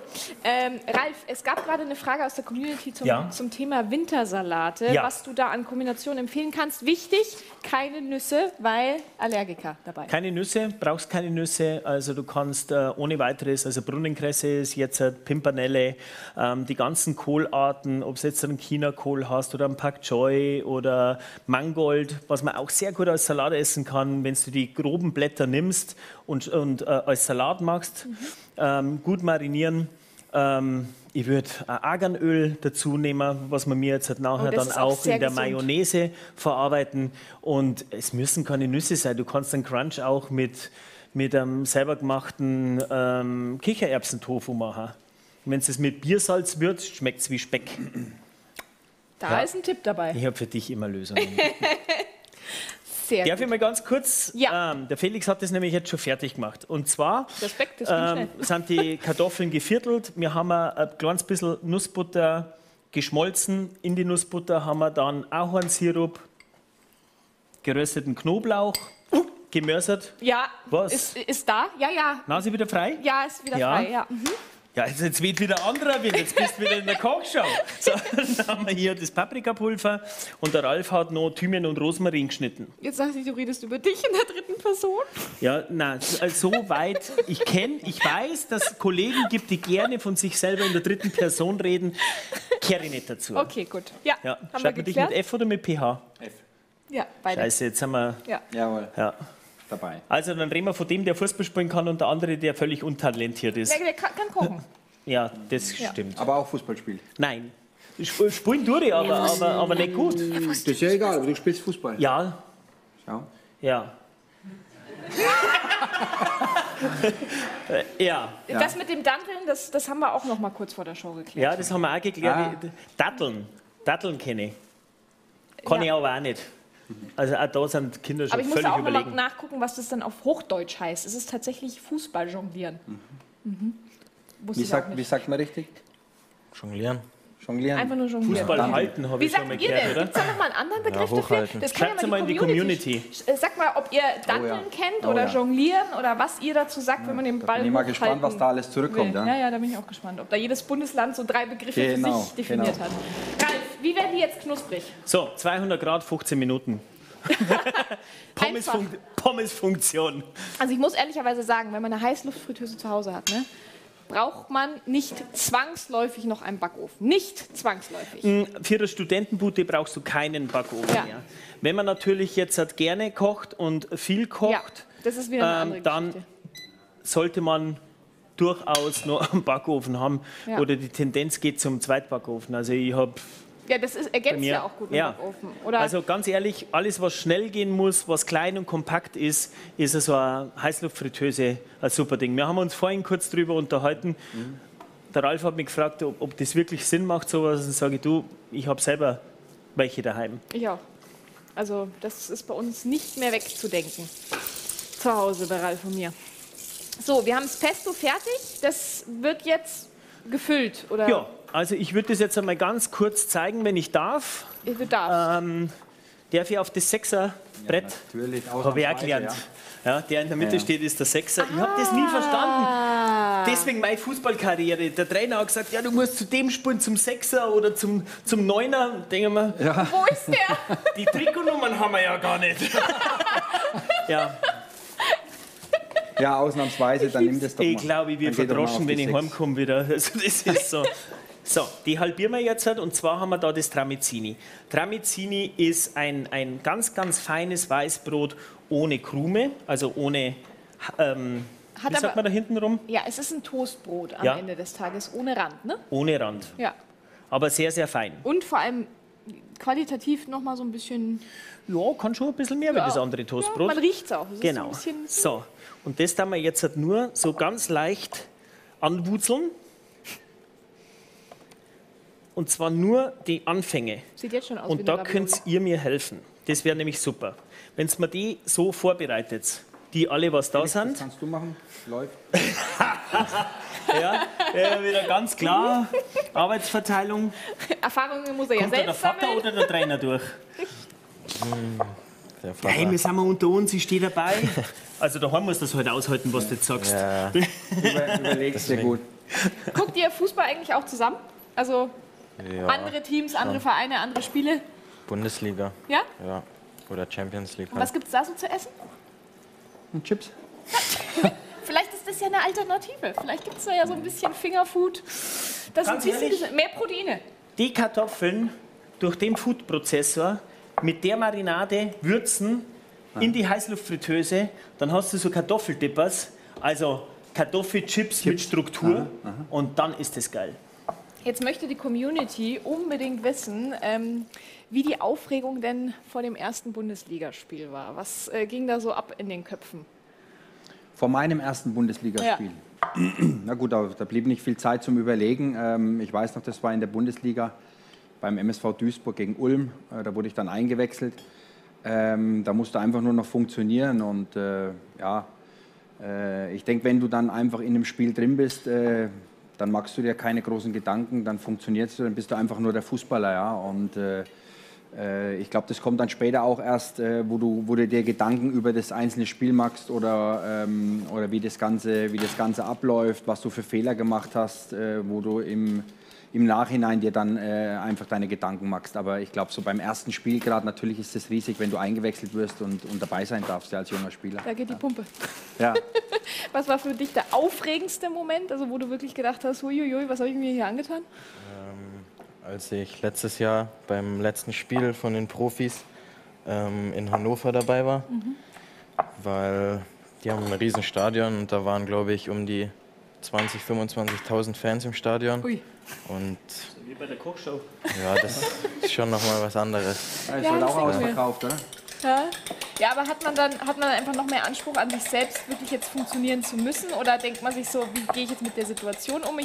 es gab gerade eine Frage aus der Community zum Thema Wintersalate, was du da an Kombinationen empfehlen kannst. Wichtig, keine Nüsse, weil Allergiker dabei. Keine Nüsse, brauchst keine Nüsse, also du kannst ohne weiteres, also Brunnenkresse ist jetzt Pimpernelle, die ganzen Kohlarten, ob du jetzt einen China-Kohl hast oder einen Pak Choi oder Mangold, was man auch sehr gut als Salat essen kann, wenn du die groben Blätter nimmst und als Salat machst, gut marinieren. Ich würde Arganöl dazu nehmen, was wir mir jetzt nachher dann auch in der Mayonnaise verarbeiten. Und es müssen keine Nüsse sein. Du kannst den Crunch auch mit einem selber gemachten Kichererbsentofu machen. Wenn es mit Biersalz wird, schmeckt es wie Speck. Da ist ein Tipp dabei. Ich habe für dich immer Lösungen. Sehr Darf ich mal ganz kurz? Ja. Der Felix hat das nämlich jetzt schon fertig gemacht. Und zwar Respekt, das ging schnell. sind die Kartoffeln geviertelt. Wir haben ein kleines bisschen Nussbutter geschmolzen. In die Nussbutter haben wir dann Ahornsirup, gerösteten Knoblauch, gemörsert. Ja, Was? Ist da? Ja, ja. Nase wieder frei? Ja, ist wieder frei, ja. Mhm. Ja, jetzt weht wieder anderer Wind, jetzt bist du wieder in der Kochshow. So, dann haben wir hier das Paprikapulver und der Ralf hat noch Thymian und Rosmarin geschnitten. Jetzt sagst du, du redest über dich in der dritten Person. Ja, nein, so weit, ich weiß, dass es Kollegen gibt, die gerne von sich selber in der dritten Person reden, kehre ich nicht dazu. Okay, gut. Ja, Ja. haben Schreibt wir man dich geklärt? mit F oder mit PH? F. Ja, beide. Scheiße, jetzt haben wir... Ja. Jawohl, Ja. dabei. Also dann reden wir von dem, der Fußball spielen kann und der andere, der völlig untalentiert ist. Der kann kochen. Ja, das stimmt. Aber auch Fußball spielt. Nein. Spielen tue ich, aber nicht gut. Das ist ja egal, aber du spielst Fußball. Ja, Ja. ja. Ja. Das mit dem Danteln, das haben wir auch noch mal kurz vor der Show geklärt. Ja, das haben wir auch geklärt. Datteln kenne ich. Kann ich aber auch nicht. Also auch da sind Kinder schon Aber ich muss völlig auch noch mal überlegen. nachgucken, was das dann auf Hochdeutsch heißt. Es ist tatsächlich Fußball jonglieren. Wusste ich auch nicht. Wie sagt man richtig? Jonglieren. Jonglieren. Einfach nur jonglieren. Fußball halten, habe Wie ich schon sagt mal ihr gehört, denn? oder? Gibt es da noch mal einen anderen Begriff dafür? hochhalten. Das kann Schreibt's mal in die Community. Sag mal, ob ihr Danteln kennt Oh oder ja. Jonglieren oder was ihr dazu sagt, wenn man den Ball Bin ich mal hochhalten gespannt, was da alles zurückkommt. will. Ja? Ja, da bin ich auch gespannt, ob da jedes Bundesland so 3 Begriffe für Genau, sich definiert hat. Ralf, wie werden die jetzt knusprig? So, 200 Grad, 15 Minuten. Einfach. Pommesfunktion. Also ich muss ehrlicherweise sagen, wenn man eine Heißluftfritteuse zu Hause hat, ne, braucht man nicht zwangsläufig noch einen Backofen. Nicht zwangsläufig. Für das Studentenbude brauchst du keinen Backofen Ja. mehr. Wenn man natürlich jetzt halt gerne kocht und viel kocht, Ja, das ist wieder eine andere dann Geschichte. sollte man durchaus noch einen Backofen haben. Ja. Oder die Tendenz geht zum Zweitbackofen. Also ich habe Ja, das ergänzt mir- ja auch gut mit ja. Backofen. Oder Also ganz ehrlich, alles was schnell gehen muss, was klein und kompakt ist, ist so eine Heißluftfritteuse ein super Ding. Wir haben uns vorhin kurz drüber unterhalten. Der Ralf hat mich gefragt, ob das wirklich Sinn macht, sowas. Und sage ich, du, ich habe selber welche daheim. ich auch. Also das ist bei uns nicht mehr wegzudenken. Zu Hause bei Ralf und mir. So, wir haben das Pesto fertig. Das wird jetzt gefüllt, oder? Ja, also ich würde das jetzt einmal ganz kurz zeigen, wenn ich darf. Du darfst. Darf ich auf das Sechserbrett? Natürlich. Habe ich auch gelernt. Ja, der in der Mitte steht, ist der Sechser. Ich habe das nie verstanden. deswegen meine Fußballkarriere. Der Trainer hat gesagt, ja, du musst zu dem spielen, zum Sechser oder zum Neuner. Denken wir, Wo ist der? die Trikotnummern haben wir ja gar nicht. Ja. Ja, ausnahmsweise, dann nimm das doch mal. Ich glaube, ich werde Dann geh doch mal verdroschen, auf wenn die ich 6. heimkomme wieder. Also das ist so. So, die halbieren wir jetzt und zwar haben wir da das Tramezzini. Tramezzini ist ein ganz, ganz feines Weißbrot ohne Krume, also ohne, wie sagt man da hinten rum? Ja, es ist ein Toastbrot am Ja. Ende des Tages, ohne Rand, ne? Ohne Rand, Ja. aber sehr, sehr fein. Und vor allem qualitativ noch mal so ein bisschen... Ja, kann schon ein bisschen mehr wie das andere Ja, Toastbrot. man riecht es auch. Es Genau. Ist so ein bisschen, So, und das tun wir jetzt halt nur so ganz leicht anwurzeln. Und zwar nur die Anfänge. sieht jetzt schon aus wie Und eine da Ravioli. könnt ihr mir helfen. Das wäre nämlich super. Wenn ihr mir die so vorbereitet, die alle was da Das sind. kannst du machen. Läuft. Ja, wieder ganz klar. Arbeitsverteilung. Erfahrungen muss er ja Kommt da der selbst Vater sammeln. oder der Trainer durch? Der Vater. Hey, wir sind mal unter uns, ich stehe dabei. Also daheim musst du das heute aushalten, was du jetzt sagst. Ja, Überlegst dir gut. Guckt ihr Fußball eigentlich auch zusammen? Also ja, andere Teams, andere Vereine, andere Spiele? Bundesliga. Ja? Ja. Oder Champions League. Und was gibt es da so zu essen? Und Chips? Vielleicht ist das ja eine Alternative. Vielleicht gibt es da ja so ein bisschen Fingerfood. Das Ganz ist ein bisschen ehrlich? mehr Proteine. Die Kartoffeln durch den Foodprozessor mit der Marinade würzen in die Heißluftfritteuse, dann hast du so Kartoffeldippers, also Kartoffelchips mit Struktur und dann ist es geil. Jetzt möchte die Community unbedingt wissen, wie die Aufregung denn vor dem ersten Bundesligaspiel war. Was ging da so ab in den Köpfen? Vor meinem ersten Bundesligaspiel. Na gut, da blieb nicht viel Zeit zum Überlegen. Ich weiß noch, das war in der Bundesliga beim MSV Duisburg gegen Ulm. Da wurde ich dann eingewechselt. Da musste einfach nur noch funktionieren. Und ich denke, wenn du dann einfach in einem Spiel drin bist, dann machst du dir keine großen Gedanken, dann funktionierst du, dann bist du einfach nur der Fußballer. Ja? Und ich glaube, das kommt dann später auch erst, wo du dir Gedanken über das einzelne Spiel machst oder wie das Ganze abläuft, was du für Fehler gemacht hast, wo du im Nachhinein dir dann einfach deine Gedanken machst. Aber ich glaube, so beim ersten Spiel gerade, natürlich ist es riesig, wenn du eingewechselt wirst und dabei sein darfst, ja, als junger Spieler. Da geht die Pumpe. Ja. Was war für dich der aufregendste Moment, also wo du wirklich gedacht hast, huiuiui, was habe ich mir hier angetan? Als ich letztes Jahr beim letzten Spiel von den Profis in Hannover dabei war, weil die haben ein riesen Stadion und da waren, glaube ich, um die 20.000, 25.000 Fans im Stadion. Ui. Und Wie bei der Kochshow. ja, das ist schon nochmal was anderes. Ja, ist Ja, halt das auch denke ich mir. ausverkauft, oder? Ja, aber hat man dann einfach noch mehr Anspruch an sich selbst, wirklich jetzt funktionieren zu müssen? Oder denkt man sich so, wie gehe ich jetzt mit der Situation um?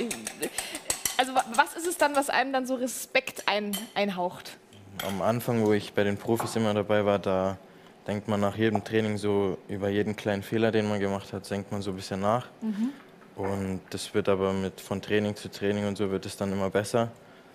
Also was ist es dann, was einem dann so Respekt einhaucht? Am Anfang, wo ich bei den Profis immer dabei war, da denkt man nach jedem Training so über jeden kleinen Fehler, den man gemacht hat, denkt man so ein bisschen nach. Und das wird aber von Training zu Training und so wird es dann immer besser.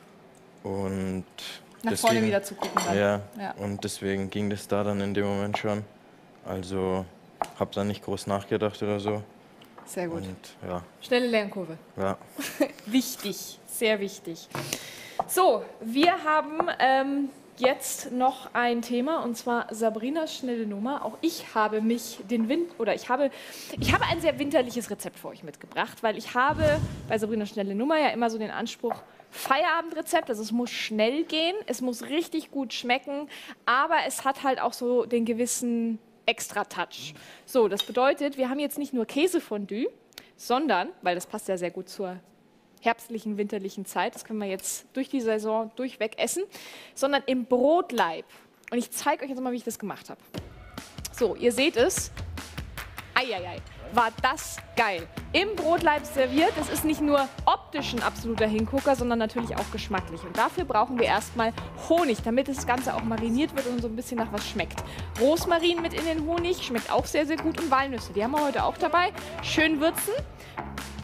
Und Nach vorne wieder zu gucken dann. Ja, Ja. und deswegen ging das da dann in dem Moment schon. Also habe da nicht groß nachgedacht oder so. Sehr gut. Und ja, Schnelle Lernkurve. ja. Wichtig, sehr wichtig. So, wir haben jetzt noch ein Thema und zwar Sabrinas schnelle Nummer. Auch ich habe ich habe ein sehr winterliches Rezept für euch mitgebracht, weil ich habe bei Sabrinas schnelle Nummer ja immer so den Anspruch, Feierabendrezept, also es muss schnell gehen, es muss richtig gut schmecken, aber es hat halt auch so den gewissen Extra-Touch. So, das bedeutet, wir haben jetzt nicht nur Käsefondue, sondern, weil das passt ja sehr gut zur herbstlichen, winterlichen Zeit, das können wir jetzt durch die Saison durchweg essen, sondern im Brotleib. Und ich zeige euch jetzt mal, wie ich das gemacht habe. So, ihr seht es. Eieiei, war das geil. Im Brotleib serviert. Das ist nicht nur optisch ein absoluter Hingucker, sondern natürlich auch geschmacklich. Und dafür brauchen wir erstmal Honig, damit das Ganze auch mariniert wird und so ein bisschen nach was schmeckt. Rosmarin mit in den Honig, schmeckt auch sehr, sehr gut. Und Walnüsse, die haben wir heute auch dabei. Schön würzen.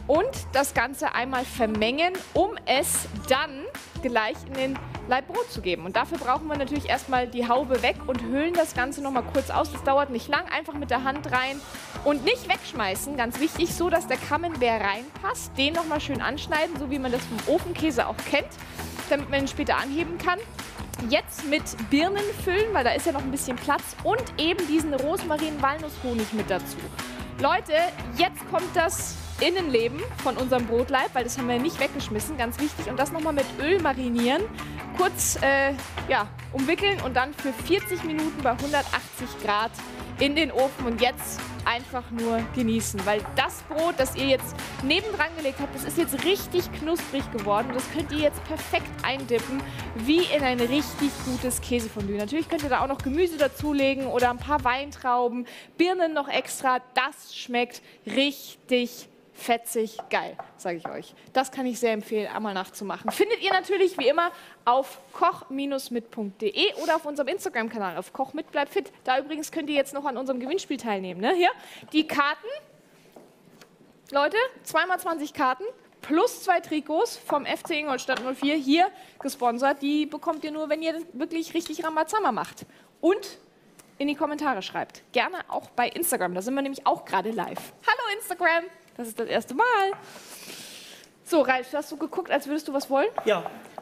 und das Ganze einmal vermengen, um es dann gleich in den Laib Brot zu geben. Und dafür brauchen wir natürlich erstmal die Haube weg und höhlen das Ganze noch mal kurz aus. Das dauert nicht lang, einfach mit der Hand rein und nicht wegschmeißen, ganz wichtig, so dass der Camembert reinpasst. Den noch mal schön anschneiden, so wie man das vom Ofenkäse auch kennt, damit man ihn später anheben kann. Jetzt mit Birnen füllen, weil da ist ja noch ein bisschen Platz und eben diesen Rosmarin-Walnusshonig mit dazu. Leute, jetzt kommt das Innenleben von unserem Brotleib, weil das haben wir nicht weggeschmissen, ganz wichtig. Und das nochmal mit Öl marinieren, kurz umwickeln und dann für 40 Minuten bei 180 Grad in den Ofen. Und jetzt einfach nur genießen, weil das Brot, das ihr jetzt nebendran gelegt habt, das ist jetzt richtig knusprig geworden. Das könnt ihr jetzt perfekt eindippen, wie in ein richtig gutes Käsefondue. Natürlich könnt ihr da auch noch Gemüse dazulegen oder ein paar Weintrauben, Birnen noch extra. Das schmeckt richtig fetzig geil, sage ich euch. Das kann ich sehr empfehlen, einmal nachzumachen. Findet ihr natürlich wie immer auf koch-mit.de oder auf unserem Instagram-Kanal auf Koch mit Bleib fit. Da übrigens könnt ihr jetzt noch an unserem Gewinnspiel teilnehmen. Ne? Hier, die Karten, Leute, 2x20 Karten plus 2 Trikots vom FC Ingolstadt 04 hier gesponsert. Die bekommt ihr nur, wenn ihr wirklich richtig Rambazamba macht. Und in die Kommentare schreibt. Gerne auch bei Instagram, da sind wir nämlich auch gerade live. Hallo Instagram! Das ist das erste Mal. So, Ralf, hast du geguckt, als würdest du was wollen? Ja,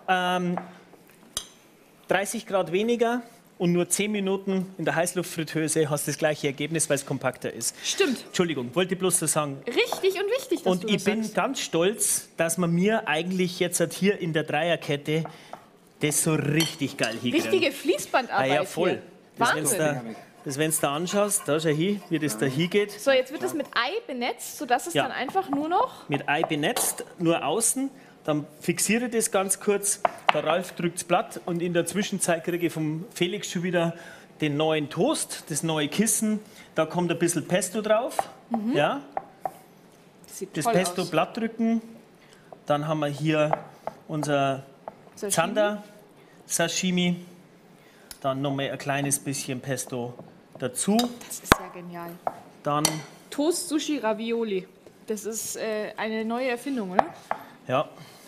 30 Grad weniger und nur 10 Minuten in der Heißluftfritteuse hast du das gleiche Ergebnis, weil es kompakter ist. Stimmt. Entschuldigung, wollte bloß so sagen. Richtig und wichtig, dass Und du ich das bin sagst. ganz stolz, dass man mir eigentlich jetzt hier in der Dreierkette das so richtig geil hinkriegt. Richtige Fließbandarbeit ja, voll. hier. Das, Wahnsinn. wenn du da anschaust, da schau hin, wie das da hingeht. So, jetzt wird es mit Ei benetzt, sodass es Ja. dann einfach nur noch... Mit Ei benetzt, nur außen. Dann fixiere ich das ganz kurz. Der Ralf drückt das Blatt und in der Zwischenzeit kriege ich vom Felix schon wieder den neuen Toast, das neue Kissen. Da kommt ein bisschen Pesto drauf. Ja. Das sieht Das toll Pesto aus. Blatt drücken. Dann haben wir hier unser Sashimi. Zander Sashimi. Dann noch mal ein kleines bisschen Pesto dazu. Das ist ja genial. Dann, Toast Sushi Ravioli. Das ist eine neue Erfindung, oder? ja.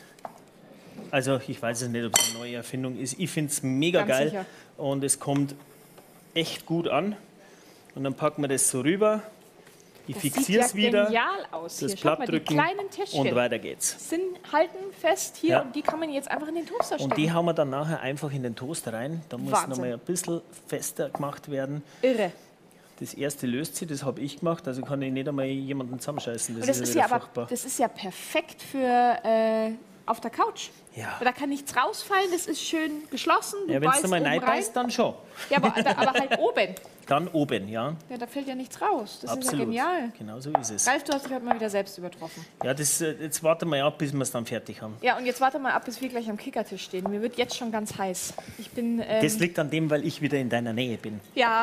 Also ich weiß es nicht, ob es eine neue Erfindung ist. Ich finde es mega Ganz geil sicher. und es kommt echt gut an. Und dann packen wir das so rüber. Ich Das fixiere es sieht ja wieder. genial aus. Das Hier, schaut Blatt mal, die drücken kleinen Täschchen und weiter geht's. halten fest hier Ja. und die kann man jetzt einfach in den Toaster stecken. Und die hauen wir dann nachher einfach in den Toast rein. Da muss Wahnsinn. noch mal ein bisschen fester gemacht werden. Irre. Das erste löst sich, das habe ich gemacht, also kann ich nicht einmal jemanden zusammenscheißen. Und das ist ja aber das ist ja perfekt für auf der Couch. Ja. Da kann nichts rausfallen, das ist schön geschlossen. Du Ja, wenn beißt du mal oben rein. reinbeißt, dann schon. Ja, aber halt oben. Dann oben, ja. Ja, da fällt ja nichts raus. Das ist ja Absolut. genial. Genau so ist es. Ralf, du hast dich heute mal wieder selbst übertroffen. Ja, jetzt warten wir ab, bis wir es dann fertig haben. Ja, und jetzt warte mal ab, bis wir gleich am Kickertisch stehen. Mir wird jetzt schon ganz heiß. Ich bin... Das liegt an dem, weil ich wieder in deiner Nähe bin.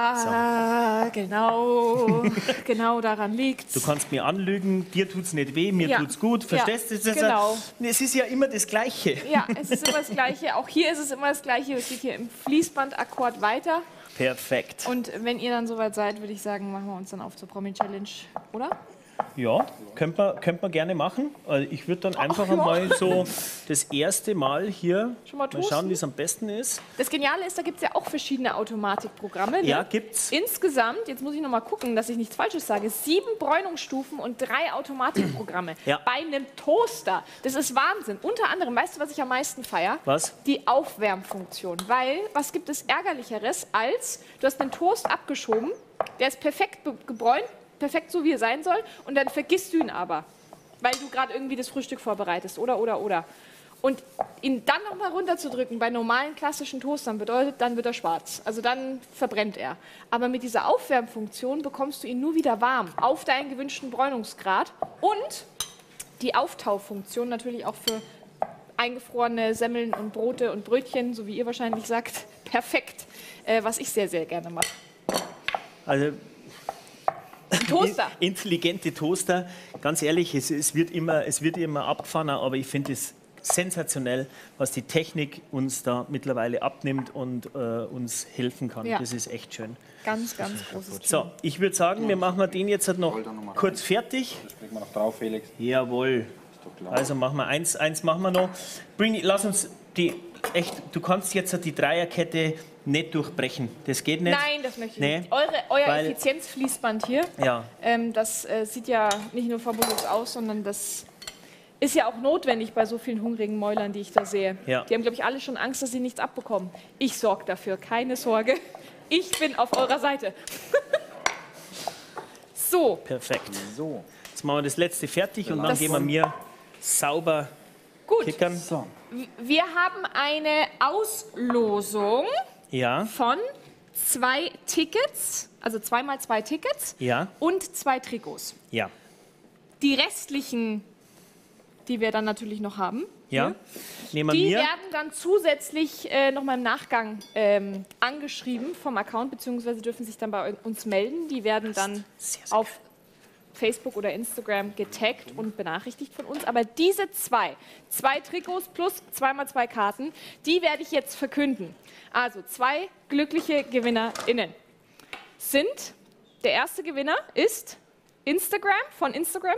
ja, genau. Genau daran liegt's. Du kannst mir anlügen, dir tut's nicht weh, mir Ja. tut's gut. Verstehst du? Ja, genau. Es ist ja immer das Gleiche. Ja, es ist immer das Gleiche. Auch hier ist es immer das Gleiche. Es geht hier im Fließbandakkord weiter. Perfekt. Und wenn ihr dann soweit seid, würde ich sagen, machen wir uns dann auf zur Promi-Challenge, oder? Ja, könnte man gerne machen. Also ich würde dann einfach ja. einmal so das erste Mal hier Schon mal mal toasten? schauen, wie es am besten ist. Das Geniale ist, da gibt es ja auch verschiedene Automatikprogramme. Ne? Ja, gibt's. Insgesamt, jetzt muss ich noch mal gucken, dass ich nichts Falsches sage, 7 Bräunungsstufen und 3 Automatikprogramme. Ja. Bei einem Toaster. Das ist Wahnsinn. Unter anderem, weißt du, was ich am meisten feiere? Was? Die Aufwärmfunktion. Weil, was gibt es Ärgerlicheres, als du hast den Toast abgeschoben, der ist perfekt gebräunt, perfekt so wie er sein soll, und dann vergisst du ihn aber, weil du gerade irgendwie das Frühstück vorbereitest, oder. Und ihn dann nochmal runterzudrücken bei normalen klassischen Toastern bedeutet, dann wird er schwarz. Also dann verbrennt er. Aber mit dieser Aufwärmfunktion bekommst du ihn nur wieder warm, auf deinen gewünschten Bräunungsgrad. Und die Auftaufunktion natürlich auch für eingefrorene Semmeln und Brote und Brötchen, so wie ihr wahrscheinlich sagt, perfekt, was ich sehr, sehr gerne mache. Also Toaster. intelligente Toaster, ganz ehrlich, es wird immer abgefahren, aber ich finde es sensationell, was die Technik uns da mittlerweile abnimmt und uns helfen kann. Ja. Das ist echt schön. Ganz, ganz großes Team. So, ich würde sagen, wir machen den jetzt halt noch kurz fertig. Das legen wir noch drauf, Felix. Jawohl. Also machen wir eins machen wir noch. Brini, lass uns du kannst jetzt die Dreierkette nicht durchbrechen. Das geht nicht. Nein, das möchte ich Nee, nicht. Euer weil- Effizienzfließband hier, Ja. das sieht ja nicht nur fabulös aus, sondern das ist ja auch notwendig bei so vielen hungrigen Mäulern, die ich da sehe. Ja. Die haben, glaube ich, alle schon Angst, dass sie nichts abbekommen. Ich sorge dafür, keine Sorge. Ich bin auf eurer Seite. So, Perfekt. So. Jetzt machen wir das letzte fertig und dann Das- gehen wir mir sauber gut. kickern. So. Wir haben eine Auslosung Ja, von 2 Tickets, also 2x2 Tickets ja, und 2 Trikots. ja. Die restlichen, die wir dann natürlich noch haben, Ja. Nehmen wir die mir. werden dann zusätzlich nochmal im Nachgang angeschrieben vom Account, beziehungsweise dürfen sich dann bei uns melden. Die werden dann Sehr, sehr auf Facebook oder Instagram getaggt und benachrichtigt von uns. Aber diese zwei Trikots plus 2x2 Karten, die werde ich jetzt verkünden. Also 2 glückliche GewinnerInnen sind, der erste Gewinner ist von Instagram,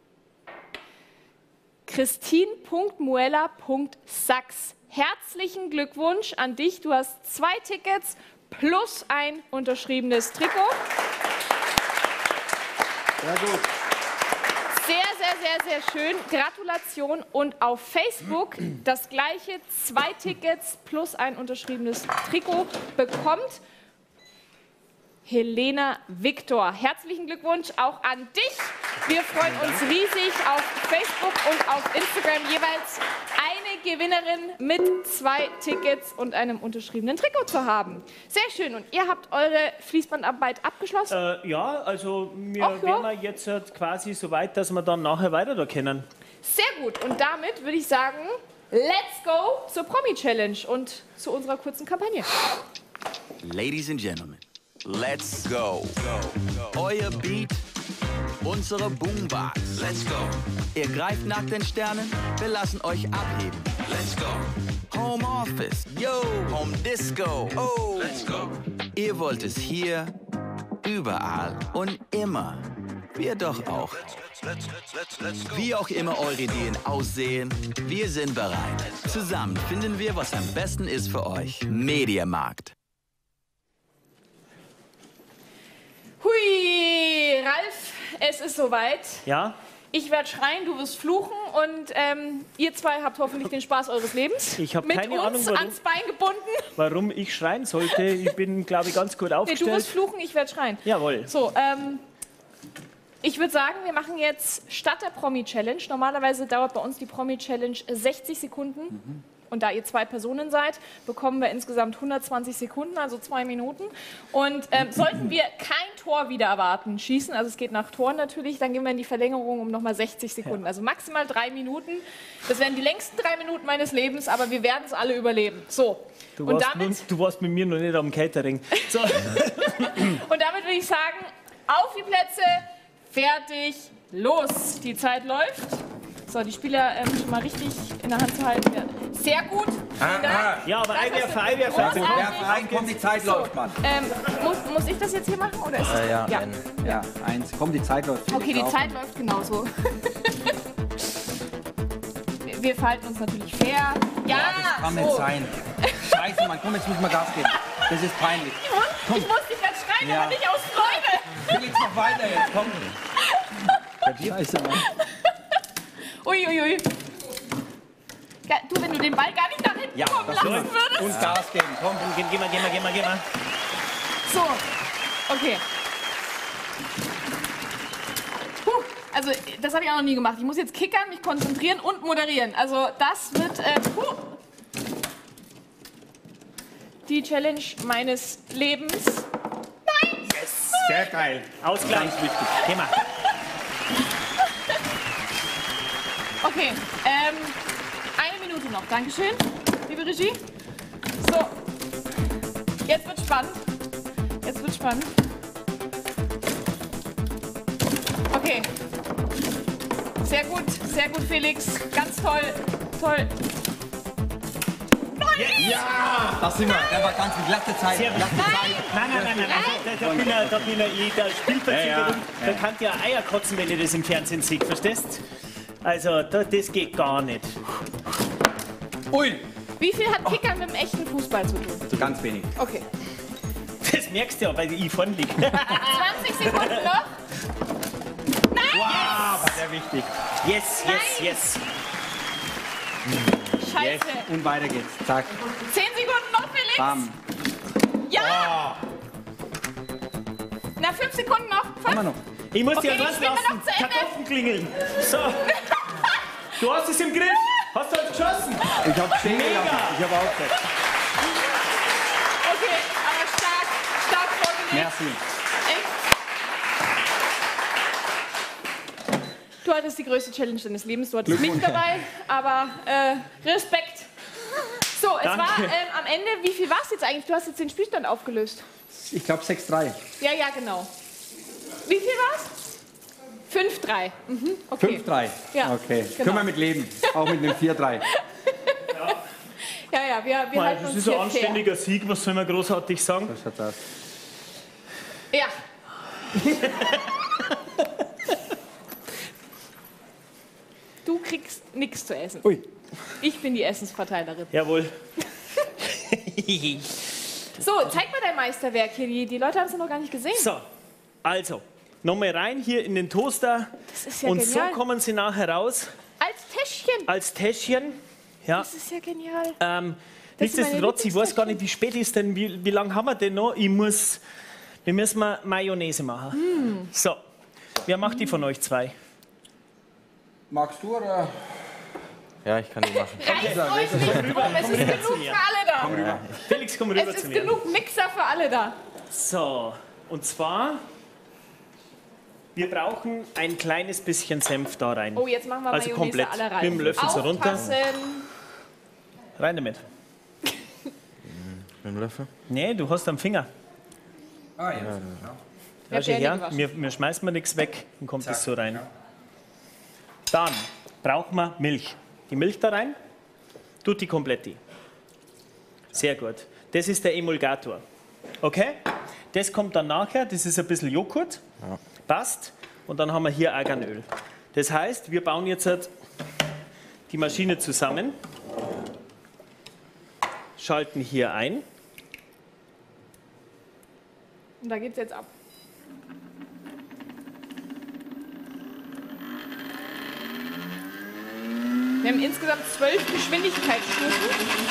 Christine.muella.sachs. Herzlichen Glückwunsch an dich. Du hast 2 Tickets plus ein unterschriebenes Trikot. Sehr gut. Sehr, sehr, sehr, sehr schön. Gratulation. Und auf Facebook das gleiche, 2 Tickets plus ein unterschriebenes Trikot bekommt Helena Viktor. Herzlichen Glückwunsch auch an dich. Wir freuen uns riesig, auf Facebook und auf Instagram jeweils eine Gewinnerin mit 2 Tickets und einem unterschriebenen Trikot zu haben. Sehr schön. Und ihr habt eure Fließbandarbeit abgeschlossen? Ja, also wir Ach ja. wären wir jetzt quasi so weit, dass wir dann nachher weiter da können. Sehr gut. Und damit würde ich sagen, let's go zur Promi-Challenge und zu unserer kurzen Kampagne. Ladies and Gentlemen, let's go. Euer Beat, unsere Boombox. Let's go. Ihr greift nach den Sternen, wir lassen euch abheben. Let's go. Home Office, yo, Home Disco, oh. Let's go. Ihr wollt es hier, überall und immer. Wir doch auch. Wie auch immer eure Ideen aussehen, wir sind bereit. Zusammen finden wir, was am besten ist für euch. Mediamarkt. Hui, Ralf, es ist soweit. Ja, Ich werde schreien, du wirst fluchen und ihr zwei habt hoffentlich den Spaß eures Lebens. Ich habe mit keine uns Ahnung, warum. ans Bein gebunden. warum ich schreien sollte. Ich bin, glaube ich, ganz gut Nee, du aufgestellt. wirst fluchen, ich werde schreien. Jawohl. So, ich würde sagen, wir machen jetzt statt der Promi-Challenge, normalerweise dauert bei uns die Promi-Challenge 60 Sekunden. Und da ihr 2 Personen seid, bekommen wir insgesamt 120 Sekunden, also 2 Minuten. Und sollten wir kein Tor wieder erwarten, schießen, also es geht nach Toren natürlich, dann gehen wir in die Verlängerung um nochmal 60 Sekunden. Also maximal 3 Minuten. Das wären die längsten 3 Minuten meines Lebens, aber wir werden es alle überleben. So, Du und du warst mit mir noch nicht am Catering. So. und damit würde ich sagen, auf die Plätze, fertig, los. Die Zeit läuft. So, die Spieler schon mal richtig in der Hand zu halten. Ja. Sehr gut. Vielen Dank. Ja, aber Das Einwerfer, hast du Einwerfer. großartig. Werf rein, komm, die Zeit läuft, Mann. Muss ich das jetzt hier machen? Oder ist es Ja, ja. Ja, 1. Komm, die Zeit läuft. Okay, die Drauf. Zeit läuft genauso. Wir verhalten uns natürlich fair. Ja, Kann so. nicht sein. Scheiße, Mann, komm, jetzt müssen wir Gas geben. Das ist peinlich. Ich muss dich gerade schreien, Ja. aber nicht aus Freude. Wie geht's noch weiter jetzt? Komm. Scheiße, Mann. Uiuiui. Ja, du, wenn du den Ball gar nicht nach hinten Ja, kommen das lassen läuft. würdest. Und Gas geben, komm. Geh mal. So, okay. Also, das habe ich auch noch nie gemacht. Ich muss jetzt kickern, mich konzentrieren und moderieren. Also, das wird die Challenge meines Lebens. Sehr geil. Ausgleich. Geh mal. Okay, 1 Minute noch. Dankeschön, liebe Regie. So, jetzt wird spannend. Okay. Sehr gut, Felix. Ganz toll. Toll. Das sind wir. Der war ganz mit glatte Zeit. Nein, da bin ich der Spielverzögerung. Da kann ja Eier kotzen, wenn ich das im Fernsehen sehe, verstehst? Also, das geht gar nicht. Ui. Wie viel hat Kickern mit dem echten Fußball zu tun? Ganz wenig. Okay. Das merkst du ja, weil ich vorne liege. 20 Sekunden noch. Wow, war sehr wichtig. Yes. Scheiße. Und weiter geht's. Zack. 10 Sekunden noch, Felix. Bam. Ja. Na, 5 Sekunden noch. 5. Haben wir noch. Ich muss Okay, dir was ich spiel mal lassen. noch zu Ende. Kartoffeln klingeln. So. Du hast es im Griff. Hast du jetzt geschossen? Ich habe stehen gelassen. Ich habe aufgehört. Okay, aber stark vorgelegt. Merci. Echt? Du hattest die größte Challenge deines Lebens, du hattest mich dabei, aber Respekt. So, es Danke. war am Ende, wie viel war es jetzt eigentlich? Du hast jetzt den Spielstand aufgelöst. Ich glaube 6-3. Ja, genau. Wie viel war es? 5-3. Okay. 5-3. Ja, Okay. genau. Können wir mit leben. Auch mit einem 4-3. Ja, wir halten Das uns ist ein hier fair. anständiger Sieg, was soll man großartig sagen? Das hat das. Ja. Du kriegst nichts zu essen. Ui. Ich bin die Essensverteilerin. Jawohl. So, zeig mal dein Meisterwerk hier. Die Leute haben es ja noch gar nicht gesehen. So, also, nochmal rein hier in den Toaster. Das ist ja Und genial. so kommen sie nachher raus Als Täschchen. als Täschchen. Ja. Das ist ja genial. Ähm, Das sind meine nichtsdestotrotz, ich weiß gar Lieblingstäschchen. nicht, wie spät ist denn, wie lange haben wir denn noch? Wir müssen mal Mayonnaise machen. So, wer macht die von euch zwei? Magst du oder? Ja, ich kann die machen. Reißt euch nicht rum, es ist genug für alle da. Felix, komm rüber Es zu ist mir. genug Mixer für alle da. So, und zwar, wir brauchen ein kleines bisschen Senf da rein. Oh, jetzt machen wir Also Mayonnaise komplett. alle rein. Mit dem Löffel so runter. Aufpassen. Rein damit. Mit dem Löffel? Nee, du hast am Finger. Ah, ja. Ich hab Ja, die Hände her. gewaschen. Wir schmeißen nichts weg, dann kommt es so rein. Dann brauchen wir Milch. Die Milch da rein, tutti completi. Sehr gut. Das ist der Emulgator. Okay? Das kommt dann nachher, das ist ein bisschen Joghurt. Passt. Und dann haben wir hier Arganöl. Das heißt, wir bauen jetzt halt die Maschine zusammen, schalten hier ein. Und da geht's jetzt ab. Wir haben insgesamt 12 Geschwindigkeitsstufen.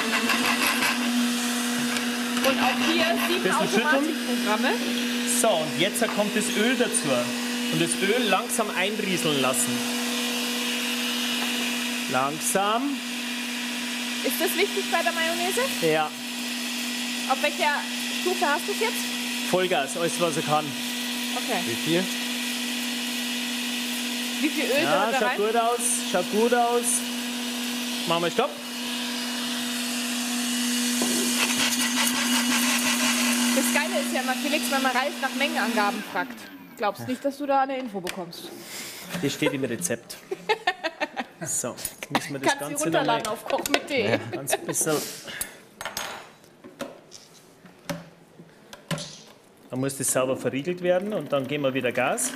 Und auch hier 7 Bisschen schütteln. Automatikprogramme. So, und jetzt kommt das Öl dazu. Und das Öl langsam einrieseln lassen. Langsam. Ist das wichtig bei der Mayonnaise? Ja, Auf welcher Stufe hast du es jetzt? Vollgas, alles was er kann. Okay. Wie viel? Wie viel Öl Ja, soll da schaut rein? gut aus, schaut gut aus. Machen wir Stopp. Das Geile ist ja immer, Felix, wenn man Ralf nach Mengenangaben fragt. Glaubst nicht, dass du da eine Info bekommst? Das steht im Rezept. So, müssen wir das Kannst du Ganze runterladen nochmal auf Koch mit D. ganz bisschen. Dann muss das sauber verriegelt werden und dann geben wir wieder Gas.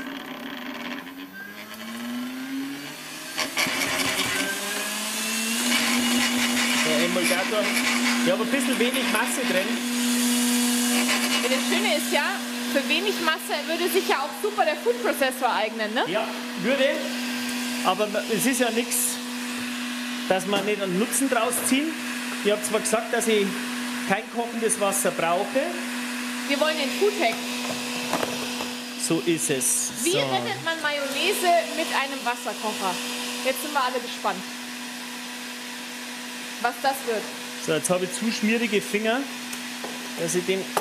Der Emulgator. Ich habe ein bisschen wenig Masse drin. Das Schöne ist ja, für wenig Masse würde sich ja auch super der Food Processor eignen, ne? Ja, würde. Aber es ist ja nichts, dass man nicht einen Nutzen draus ziehen. Ich habe zwar gesagt, dass ich kein kochendes Wasser brauche. Wir wollen den Food Hack. So ist es. Wie So. rettet man Mayonnaise mit einem Wasserkocher? Jetzt sind wir alle gespannt, was das wird. So, jetzt habe ich zu schmierige Finger, dass ich den.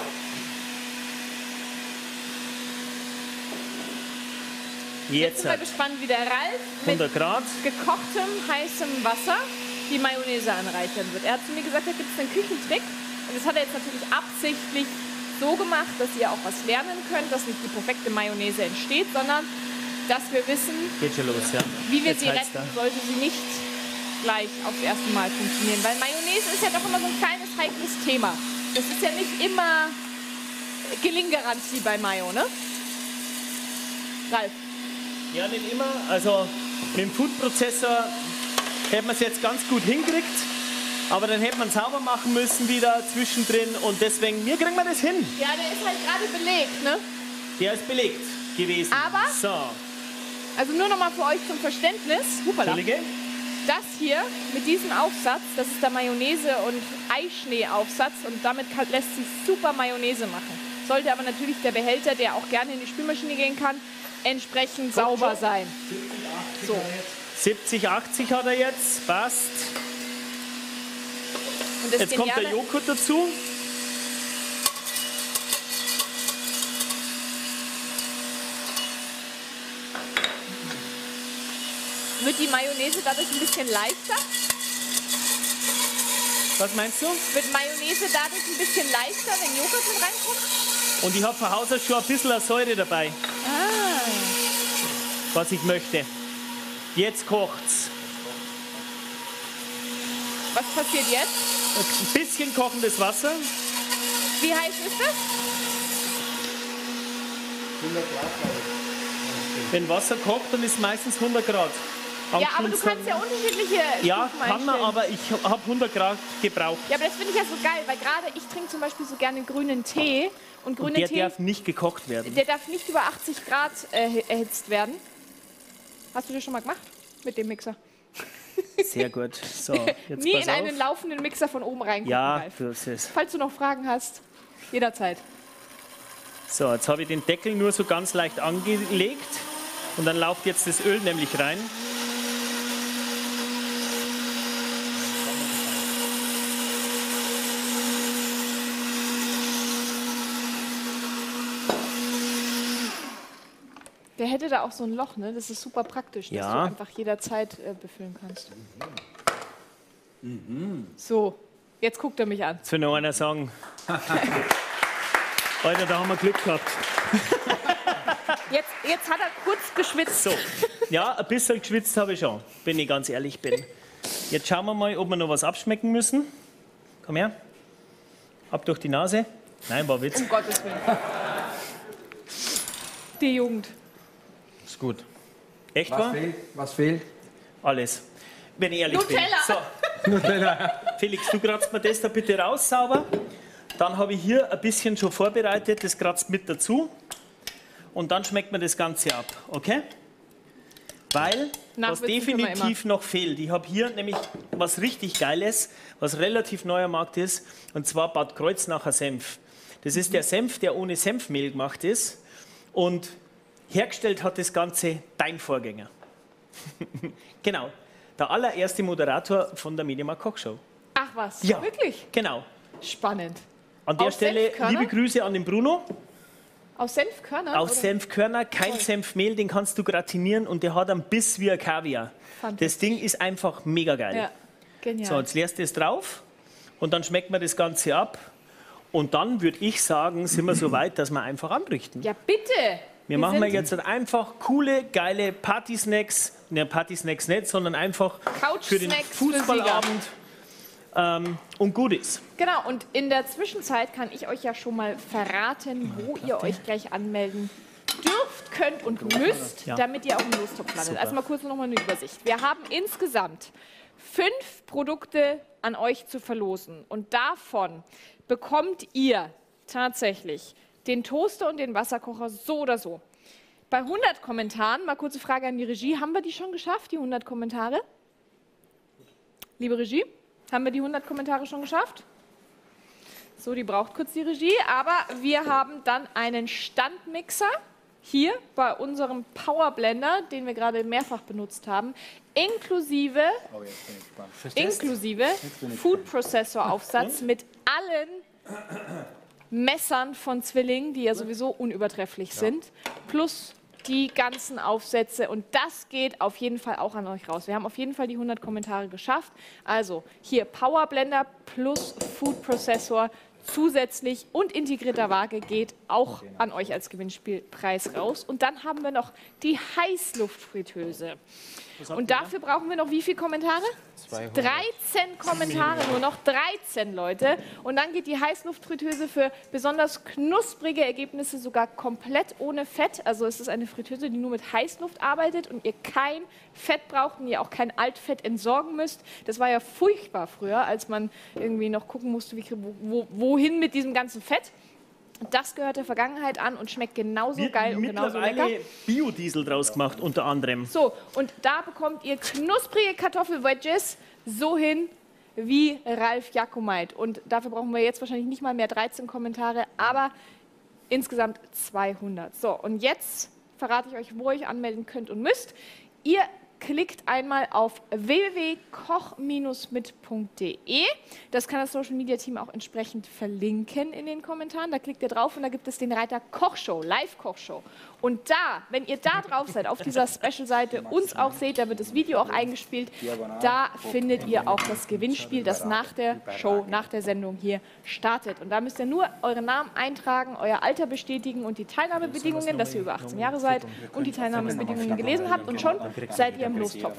Jetzt Jetzt sind wir hat gespannt, wie der Ralf mit 100 Grad. gekochtem, heißem Wasser die Mayonnaise anreichern wird. Er hat zu mir gesagt, da gibt es einen Küchentrick. Und das hat er jetzt natürlich absichtlich so gemacht, dass ihr auch was lernen könnt, dass nicht die perfekte Mayonnaise entsteht, sondern dass wir wissen, Geht schon los, ja. wie wir Jetzt sie heizt retten, er. sollte sie nicht gleich aufs erste Mal funktionieren. Weil Mayonnaise ist ja doch immer so ein kleines, heikles Thema. Das ist ja nicht immer Gelinggarantie bei Mayo, ne? Ralf? Ja, nicht immer. Also mit dem Foodprozessor hätte man es jetzt ganz gut hingekriegt. Aber dann hätte man sauber machen müssen wieder zwischendrin. Und deswegen, wie kriegen wir das hin? Ja, der ist halt gerade belegt, ne? Der ist belegt gewesen. Aber, so. also nur noch mal für euch zum Verständnis. Hupala. Entschuldige. Das hier mit diesem Aufsatz, das ist der Mayonnaise- und Eischnee-Aufsatz. Und damit lässt sich super Mayonnaise machen. Sollte aber natürlich der Behälter, der auch gerne in die Spülmaschine gehen kann, entsprechend sauber sein. 70, 80 hat er jetzt. Passt. Und das Jetzt kommt der Joghurt dazu. Wird die Mayonnaise dadurch ein bisschen leichter? Was meinst du? Wird Mayonnaise dadurch ein bisschen leichter, wenn Joghurt mit reinkommt? Und ich habe von Haus aus schon ein bisschen eine Säure dabei, Ah. was ich möchte. Jetzt kocht's. Was passiert jetzt? Ein bisschen kochendes Wasser. Wie heiß ist das? Wenn Wasser kocht, dann ist es meistens 100 Grad. Am Ja, aber du Schluss kannst ja unterschiedliche Ja, Stufen kann man, einstellen. aber ich habe 100 Grad gebraucht. Ja, aber das finde ich ja so geil, weil gerade ich trinke zum Beispiel so gerne grünen Tee. Und grüner Der Tee, darf nicht gekocht werden. der darf nicht über 80 Grad erhitzt werden. Hast du das schon mal gemacht? Mit dem Mixer? Sehr gut. So, jetzt Nie pass in einen auf. laufenden Mixer von oben reingucken, Ja, Ralf. das ist. Falls du noch Fragen hast, jederzeit. So, jetzt habe ich den Deckel nur so ganz leicht angelegt. Und dann läuft jetzt das Öl nämlich rein. Der hätte da auch so ein Loch, ne? Das ist super praktisch, dass Ja. du einfach jederzeit befüllen kannst. So, jetzt guckt er mich an. Jetzt will noch einer sagen. Alter, da haben wir Glück gehabt. Jetzt hat er kurz geschwitzt. So, ja, ein bisschen geschwitzt habe ich schon, wenn ich ganz ehrlich bin. Jetzt schauen wir mal, ob wir noch was abschmecken müssen. Komm her. Ab durch die Nase. Nein, war Witz. Um Gottes Willen. Die Jugend. Ist gut. Echt Was wahr? fehlt? Was fehlt? Alles. Wenn ich ehrlich Nutella. bin. So. Felix, du kratzt mir das da bitte raus sauber. Dann habe ich hier ein bisschen schon vorbereitet, das kratzt mit dazu. Und dann schmeckt man das Ganze ab, okay? Weil, was Nachwitzen können wir definitiv noch fehlt, ich habe hier nämlich was richtig Geiles, was relativ neu am Markt ist, und zwar Bad Kreuznacher Senf. Das ist der Senf, der ohne Senfmehl gemacht ist. Und hergestellt hat das Ganze dein Vorgänger. Genau, der allererste Moderator von der Mediamarkt Kochshow. Ach was, Ja. wirklich? Genau. Spannend. An der Aus Stelle Senfkörner? liebe Grüße an den Bruno. Aus Senfkörnern? Aus oder? Senfkörner, kein Toll. Senfmehl, den kannst du gratinieren und der hat einen Biss wie ein Kaviar. Fantastisch. Das Ding ist einfach mega geil. Ja, genial. So, jetzt leerst du es drauf und dann schmeckt man das Ganze ab. Und dann würde ich sagen, sind wir so weit, dass wir einfach anrichten. Ja, bitte. Wir machen sind jetzt einfach coole, geile Party-Snacks. Ne, Party-Snacks nicht, sondern einfach für den Couch-Snacks für Fußballabend und gut ist. Genau, und in der Zwischenzeit kann ich euch ja schon mal verraten, wo ihr euch gleich anmelden dürft, könnt und müsst, Ja. damit ihr auch im Lostopf landet. Super. Also mal kurz noch mal eine Übersicht. Wir haben insgesamt 5 Produkte an euch zu verlosen. Und davon bekommt ihr tatsächlich den Toaster und den Wasserkocher so oder so. Bei 100 Kommentaren, mal kurze Frage an die Regie, haben wir die schon geschafft, die 100 Kommentare? Liebe Regie, haben wir die 100 Kommentare schon geschafft? So, die braucht kurz die Regie, aber wir haben dann einen Standmixer hier bei unserem Powerblender, den wir gerade mehrfach benutzt haben, inklusive Food Processor Aufsatz mit allen Messern von Zwilling, die ja sowieso unübertrefflich sind, plus die ganzen Aufsätze, und das geht auf jeden Fall auch an euch raus. Wir haben auf jeden Fall die 100 Kommentare geschafft. Also hier Powerblender plus Food Processor zusätzlich und integrierter Waage geht auch an euch als Gewinnspielpreis raus. Und dann haben wir noch die Heißluftfritteuse. Und dafür brauchen wir noch wie viele Kommentare? 200. 13 Kommentare, nur noch 13 Leute. Und dann geht die Heißluftfritteuse für besonders knusprige Ergebnisse sogar komplett ohne Fett. Also es ist eine Fritteuse, die nur mit Heißluft arbeitet und ihr kein Fett braucht und ihr auch kein Altfett entsorgen müsst. Das war ja furchtbar früher, als man irgendwie noch gucken musste, wohin mit diesem ganzen Fett. Das gehört der Vergangenheit an und schmeckt genauso geil und genauso lecker. Biodiesel draus gemacht, unter anderem. So, und da bekommt ihr knusprige Kartoffelwedges so hin wie Ralf Jacomait. Und dafür brauchen wir jetzt wahrscheinlich nicht mal mehr 13 Kommentare, aber insgesamt 200. So, und jetzt verrate ich euch, wo ihr euch anmelden könnt und müsst. Ihr klickt einmal auf www.koch-mit.de. Das kann das Social Media Team auch entsprechend verlinken in den Kommentaren. Da klickt ihr drauf und da gibt es den Reiter Kochshow, Live-Kochshow. Und da, wenn ihr da drauf seid, auf dieser Special-Seite uns auch seht, da wird das Video auch eingespielt, da findet ihr auch das Gewinnspiel, das nach der Show, nach der Sendung hier startet. Und da müsst ihr nur euren Namen eintragen, euer Alter bestätigen und die Teilnahmebedingungen, dass ihr über 18 Jahre seid und die Teilnahmebedingungen gelesen habt und schon seid ihr im Lostopf.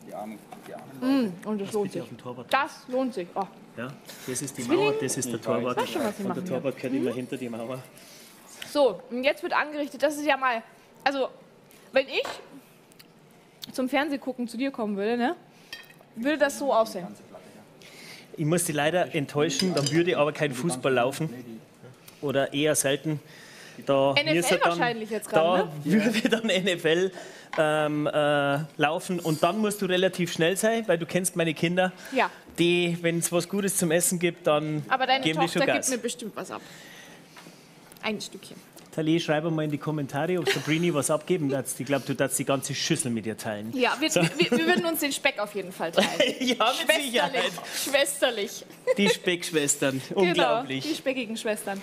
Und das lohnt sich. Das lohnt sich. Oh. Ja, das ist die Mauer, das ist der Torwart. Weißt schon, was wir Und machen der Torwart gehört immer hinter die Mauer. So, und jetzt wird angerichtet, das ist ja mal, also, wenn ich zum Fernsehgucken zu dir kommen würde, ne, würde das so aussehen. Ich muss Sie leider enttäuschen, dann würde aber kein Fußball laufen. Oder eher selten. Da NFL wahrscheinlich jetzt gerade, da würde dann NFL laufen und dann musst du relativ schnell sein, weil du kennst meine Kinder. Ja. Die, wenn es was Gutes zum Essen gibt, dann Aber deine geben die schon Tochter gibt Gas. mir bestimmt was ab. Ein Stückchen. Tali, schreib mal in die Kommentare, ob Sabrini was abgeben darfst. Ich glaube, du darfst die ganze Schüssel mit dir teilen. Ja, wir würden uns den Speck auf jeden Fall teilen. Ja, mit Sicherheit. Schwesterlich. Die Speckschwestern, unglaublich. Genau, die speckigen Schwestern.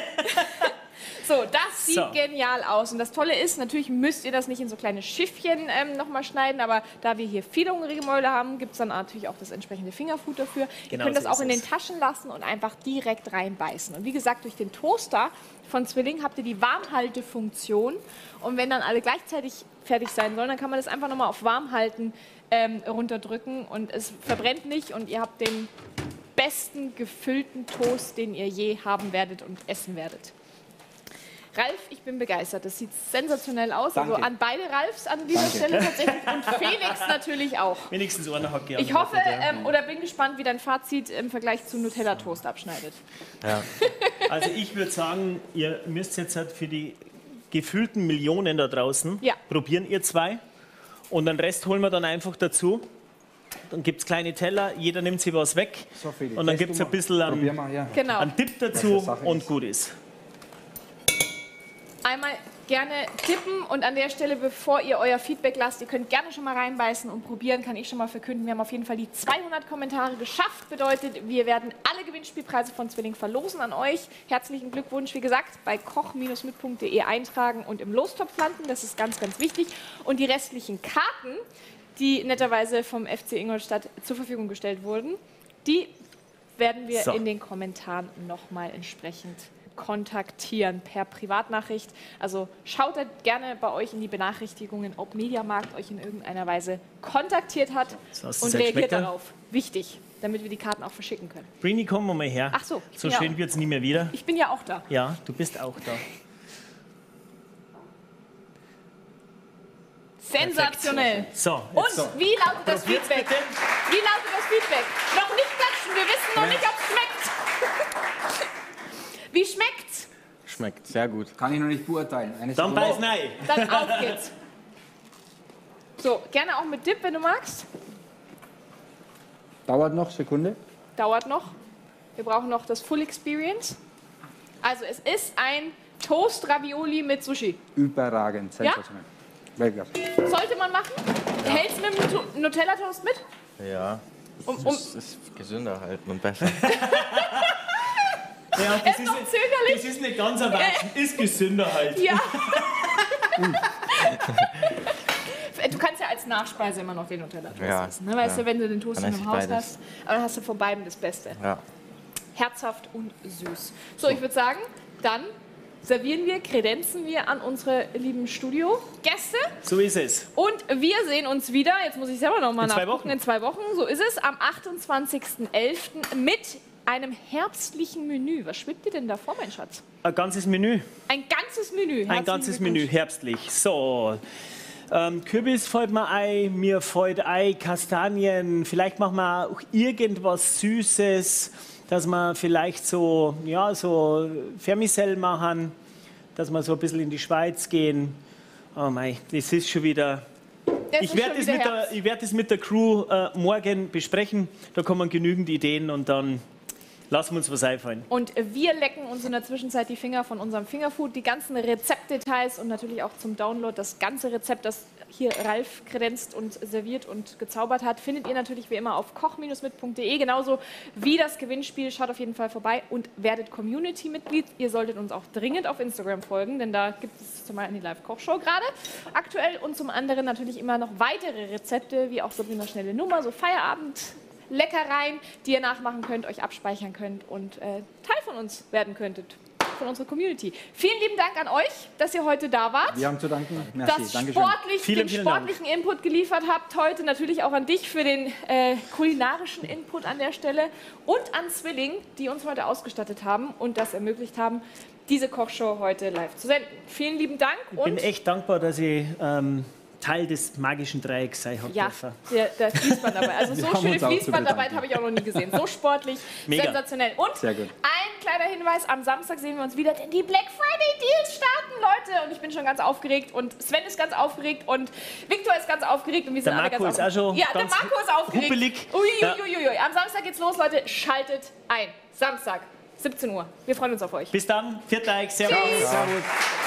So, das sieht genial aus. Und das Tolle ist, natürlich müsst ihr das nicht in so kleine Schiffchen nochmal schneiden, aber da wir hier viele hungrige Mäuler haben, gibt es dann natürlich auch das entsprechende Fingerfood dafür. Genau, ihr könnt das so auch ist in den es. Taschen lassen und einfach direkt reinbeißen. Und wie gesagt, durch den Toaster von Zwilling habt ihr die Warmhaltefunktion. Und wenn dann alle gleichzeitig fertig sein sollen, dann kann man das einfach nochmal auf Warmhalten runterdrücken und es verbrennt nicht und ihr habt den besten gefüllten Toast, den ihr je haben werdet und essen werdet. Ralf, ich bin begeistert. Das sieht sensationell aus. Danke. Also an beide Ralfs an dieser Stelle tatsächlich und Felix natürlich auch. Wenigstens einer hat gerne. Ich hoffe oder bin gespannt, wie dein Fazit im Vergleich zu Nutella-Toast abschneidet. Ja. Also ich würde sagen, ihr müsst jetzt halt für die gefühlten Millionen da draußen probieren, ihr zwei. Und den Rest holen wir dann einfach dazu. Dann gibt es kleine Teller, jeder nimmt sich was weg. So, Felix, Und dann gibt es ein bisschen Genau. einen Dip dazu Sache und ist. gut ist. Einmal gerne tippen und an der Stelle, bevor ihr euer Feedback lasst, ihr könnt gerne schon mal reinbeißen und probieren, kann ich schon mal verkünden. Wir haben auf jeden Fall die 200 Kommentare geschafft. Bedeutet, wir werden alle Gewinnspielpreise von Zwilling verlosen an euch. Herzlichen Glückwunsch, wie gesagt, bei koch-mit.de eintragen und im Lostopf landen. Das ist ganz, ganz wichtig. Und die restlichen Karten, die netterweise vom FC Ingolstadt zur Verfügung gestellt wurden, die werden wir in den Kommentaren nochmal entsprechend kontaktieren per Privatnachricht. Also schaut da gerne bei euch in die Benachrichtigungen, ob Mediamarkt euch in irgendeiner Weise kontaktiert hat und reagiert darauf. Wichtig, damit wir die Karten auch verschicken können. Brini, komm mal her. Ach so, So schön wird es nie mehr wieder. Ich bin ja auch da. Ja, du bist auch da. Sensationell. So, Und jetzt so. wie lautet das Probiert's Feedback? bitte. Wie lautet das Feedback? Noch nicht klatschen, wir wissen noch nicht, ob es schmeckt. Wie schmeckt's? Schmeckt sehr gut. Kann ich noch nicht beurteilen. Eine Dann Sekunde. beiß rein. Dann auf geht's. So, gerne auch mit Dip, wenn du magst. Dauert noch, Sekunde. Dauert noch. Wir brauchen noch das Full Experience. Also es ist ein Toast Ravioli mit Sushi. Überragend, sensationell. Weltklasse. Sollte man machen. Hältst du mit dem Nutella-Toast mit? Ja. Es ist gesünder halt und besser. Ja, Er ist noch zögerlich. das ist nicht ganz erwachsen, ist gesünder halt. Ja. Du kannst ja als Nachspeise immer noch den Nutella-Toast Ja, essen. Ne? Weißt ja. du, wenn du den Toast Dann in esse im ich Haus beides. hast, aber dann hast du von beiden das Beste. Ja. Herzhaft und süß. So, ich würde sagen, dann servieren wir, kredenzen wir an unsere lieben Studiogäste. So ist es. Und wir sehen uns wieder, jetzt muss ich selber noch mal In 2 nachgucken, Wochen. in 2 Wochen, so ist es, am 28.11. mit einem herbstlichen Menü. Was schwebt dir denn da vor, mein Schatz? Ein ganzes Menü. Ein ganzes Menü. Ein Herzlichen ganzes Glückwunsch. Menü, herbstlich. So. Kürbis fällt mir ein, mir fällt ein Kastanien. Vielleicht machen wir auch irgendwas Süßes, dass wir vielleicht so, ja, so Vermicelle machen, dass wir so ein bisschen in die Schweiz gehen. Oh mei, das ist schon wieder. Ich werde es mit der Crew morgen besprechen. Da kommen genügend Ideen und dann lassen wir uns was einfallen. Und wir lecken uns in der Zwischenzeit die Finger von unserem Fingerfood. Die ganzen Rezeptdetails und natürlich auch zum Download das ganze Rezept, das hier Ralf kredenzt und serviert und gezaubert hat, findet ihr natürlich wie immer auf koch-mit.de. Genauso wie das Gewinnspiel. Schaut auf jeden Fall vorbei und werdet Community-Mitglied. Ihr solltet uns auch dringend auf Instagram folgen, denn da gibt es zum einen die Live-Kochshow gerade aktuell und zum anderen natürlich immer noch weitere Rezepte, wie auch Sabrina schnelle Nummer, so Feierabend. Leckereien, die ihr nachmachen könnt, euch abspeichern könnt und Teil von uns werden könntet, von unserer Community. Vielen lieben Dank an euch, dass ihr heute da wart. Wir haben zu danken. Merci. Dass Dankeschön. Vielen den sportlichen Input geliefert habt heute. Natürlich auch an dich für den kulinarischen Input an der Stelle und an Zwilling, die uns heute ausgestattet haben und das ermöglicht haben, diese Kochshow heute live zu senden. Vielen lieben Dank. Ich bin echt dankbar, dass ich Teil des magischen Dreiecks sein habe. Ja, der Fließband dabei. Also so haben schöne uns auch zu Fließbandarbeit bedanken. habe ich auch noch nie gesehen. So sportlich, Mega. sensationell. Und Sehr gut. ein kleiner Hinweis, am Samstag sehen wir uns wieder, denn die Black Friday Deals starten, Leute. Und ich bin schon ganz aufgeregt und Sven ist ganz aufgeregt und Viktor ist ganz aufgeregt und wir sind Der alle Marco ganz ist auch schon Ja, der ganz Marco ist aufgeregt. huppelig. Uiuiuiui. Am Samstag geht's los, Leute. Schaltet ein. Samstag, 17 Uhr. Wir freuen uns auf euch. Bis dann. Viertel, Servus. Tschüss. Servus.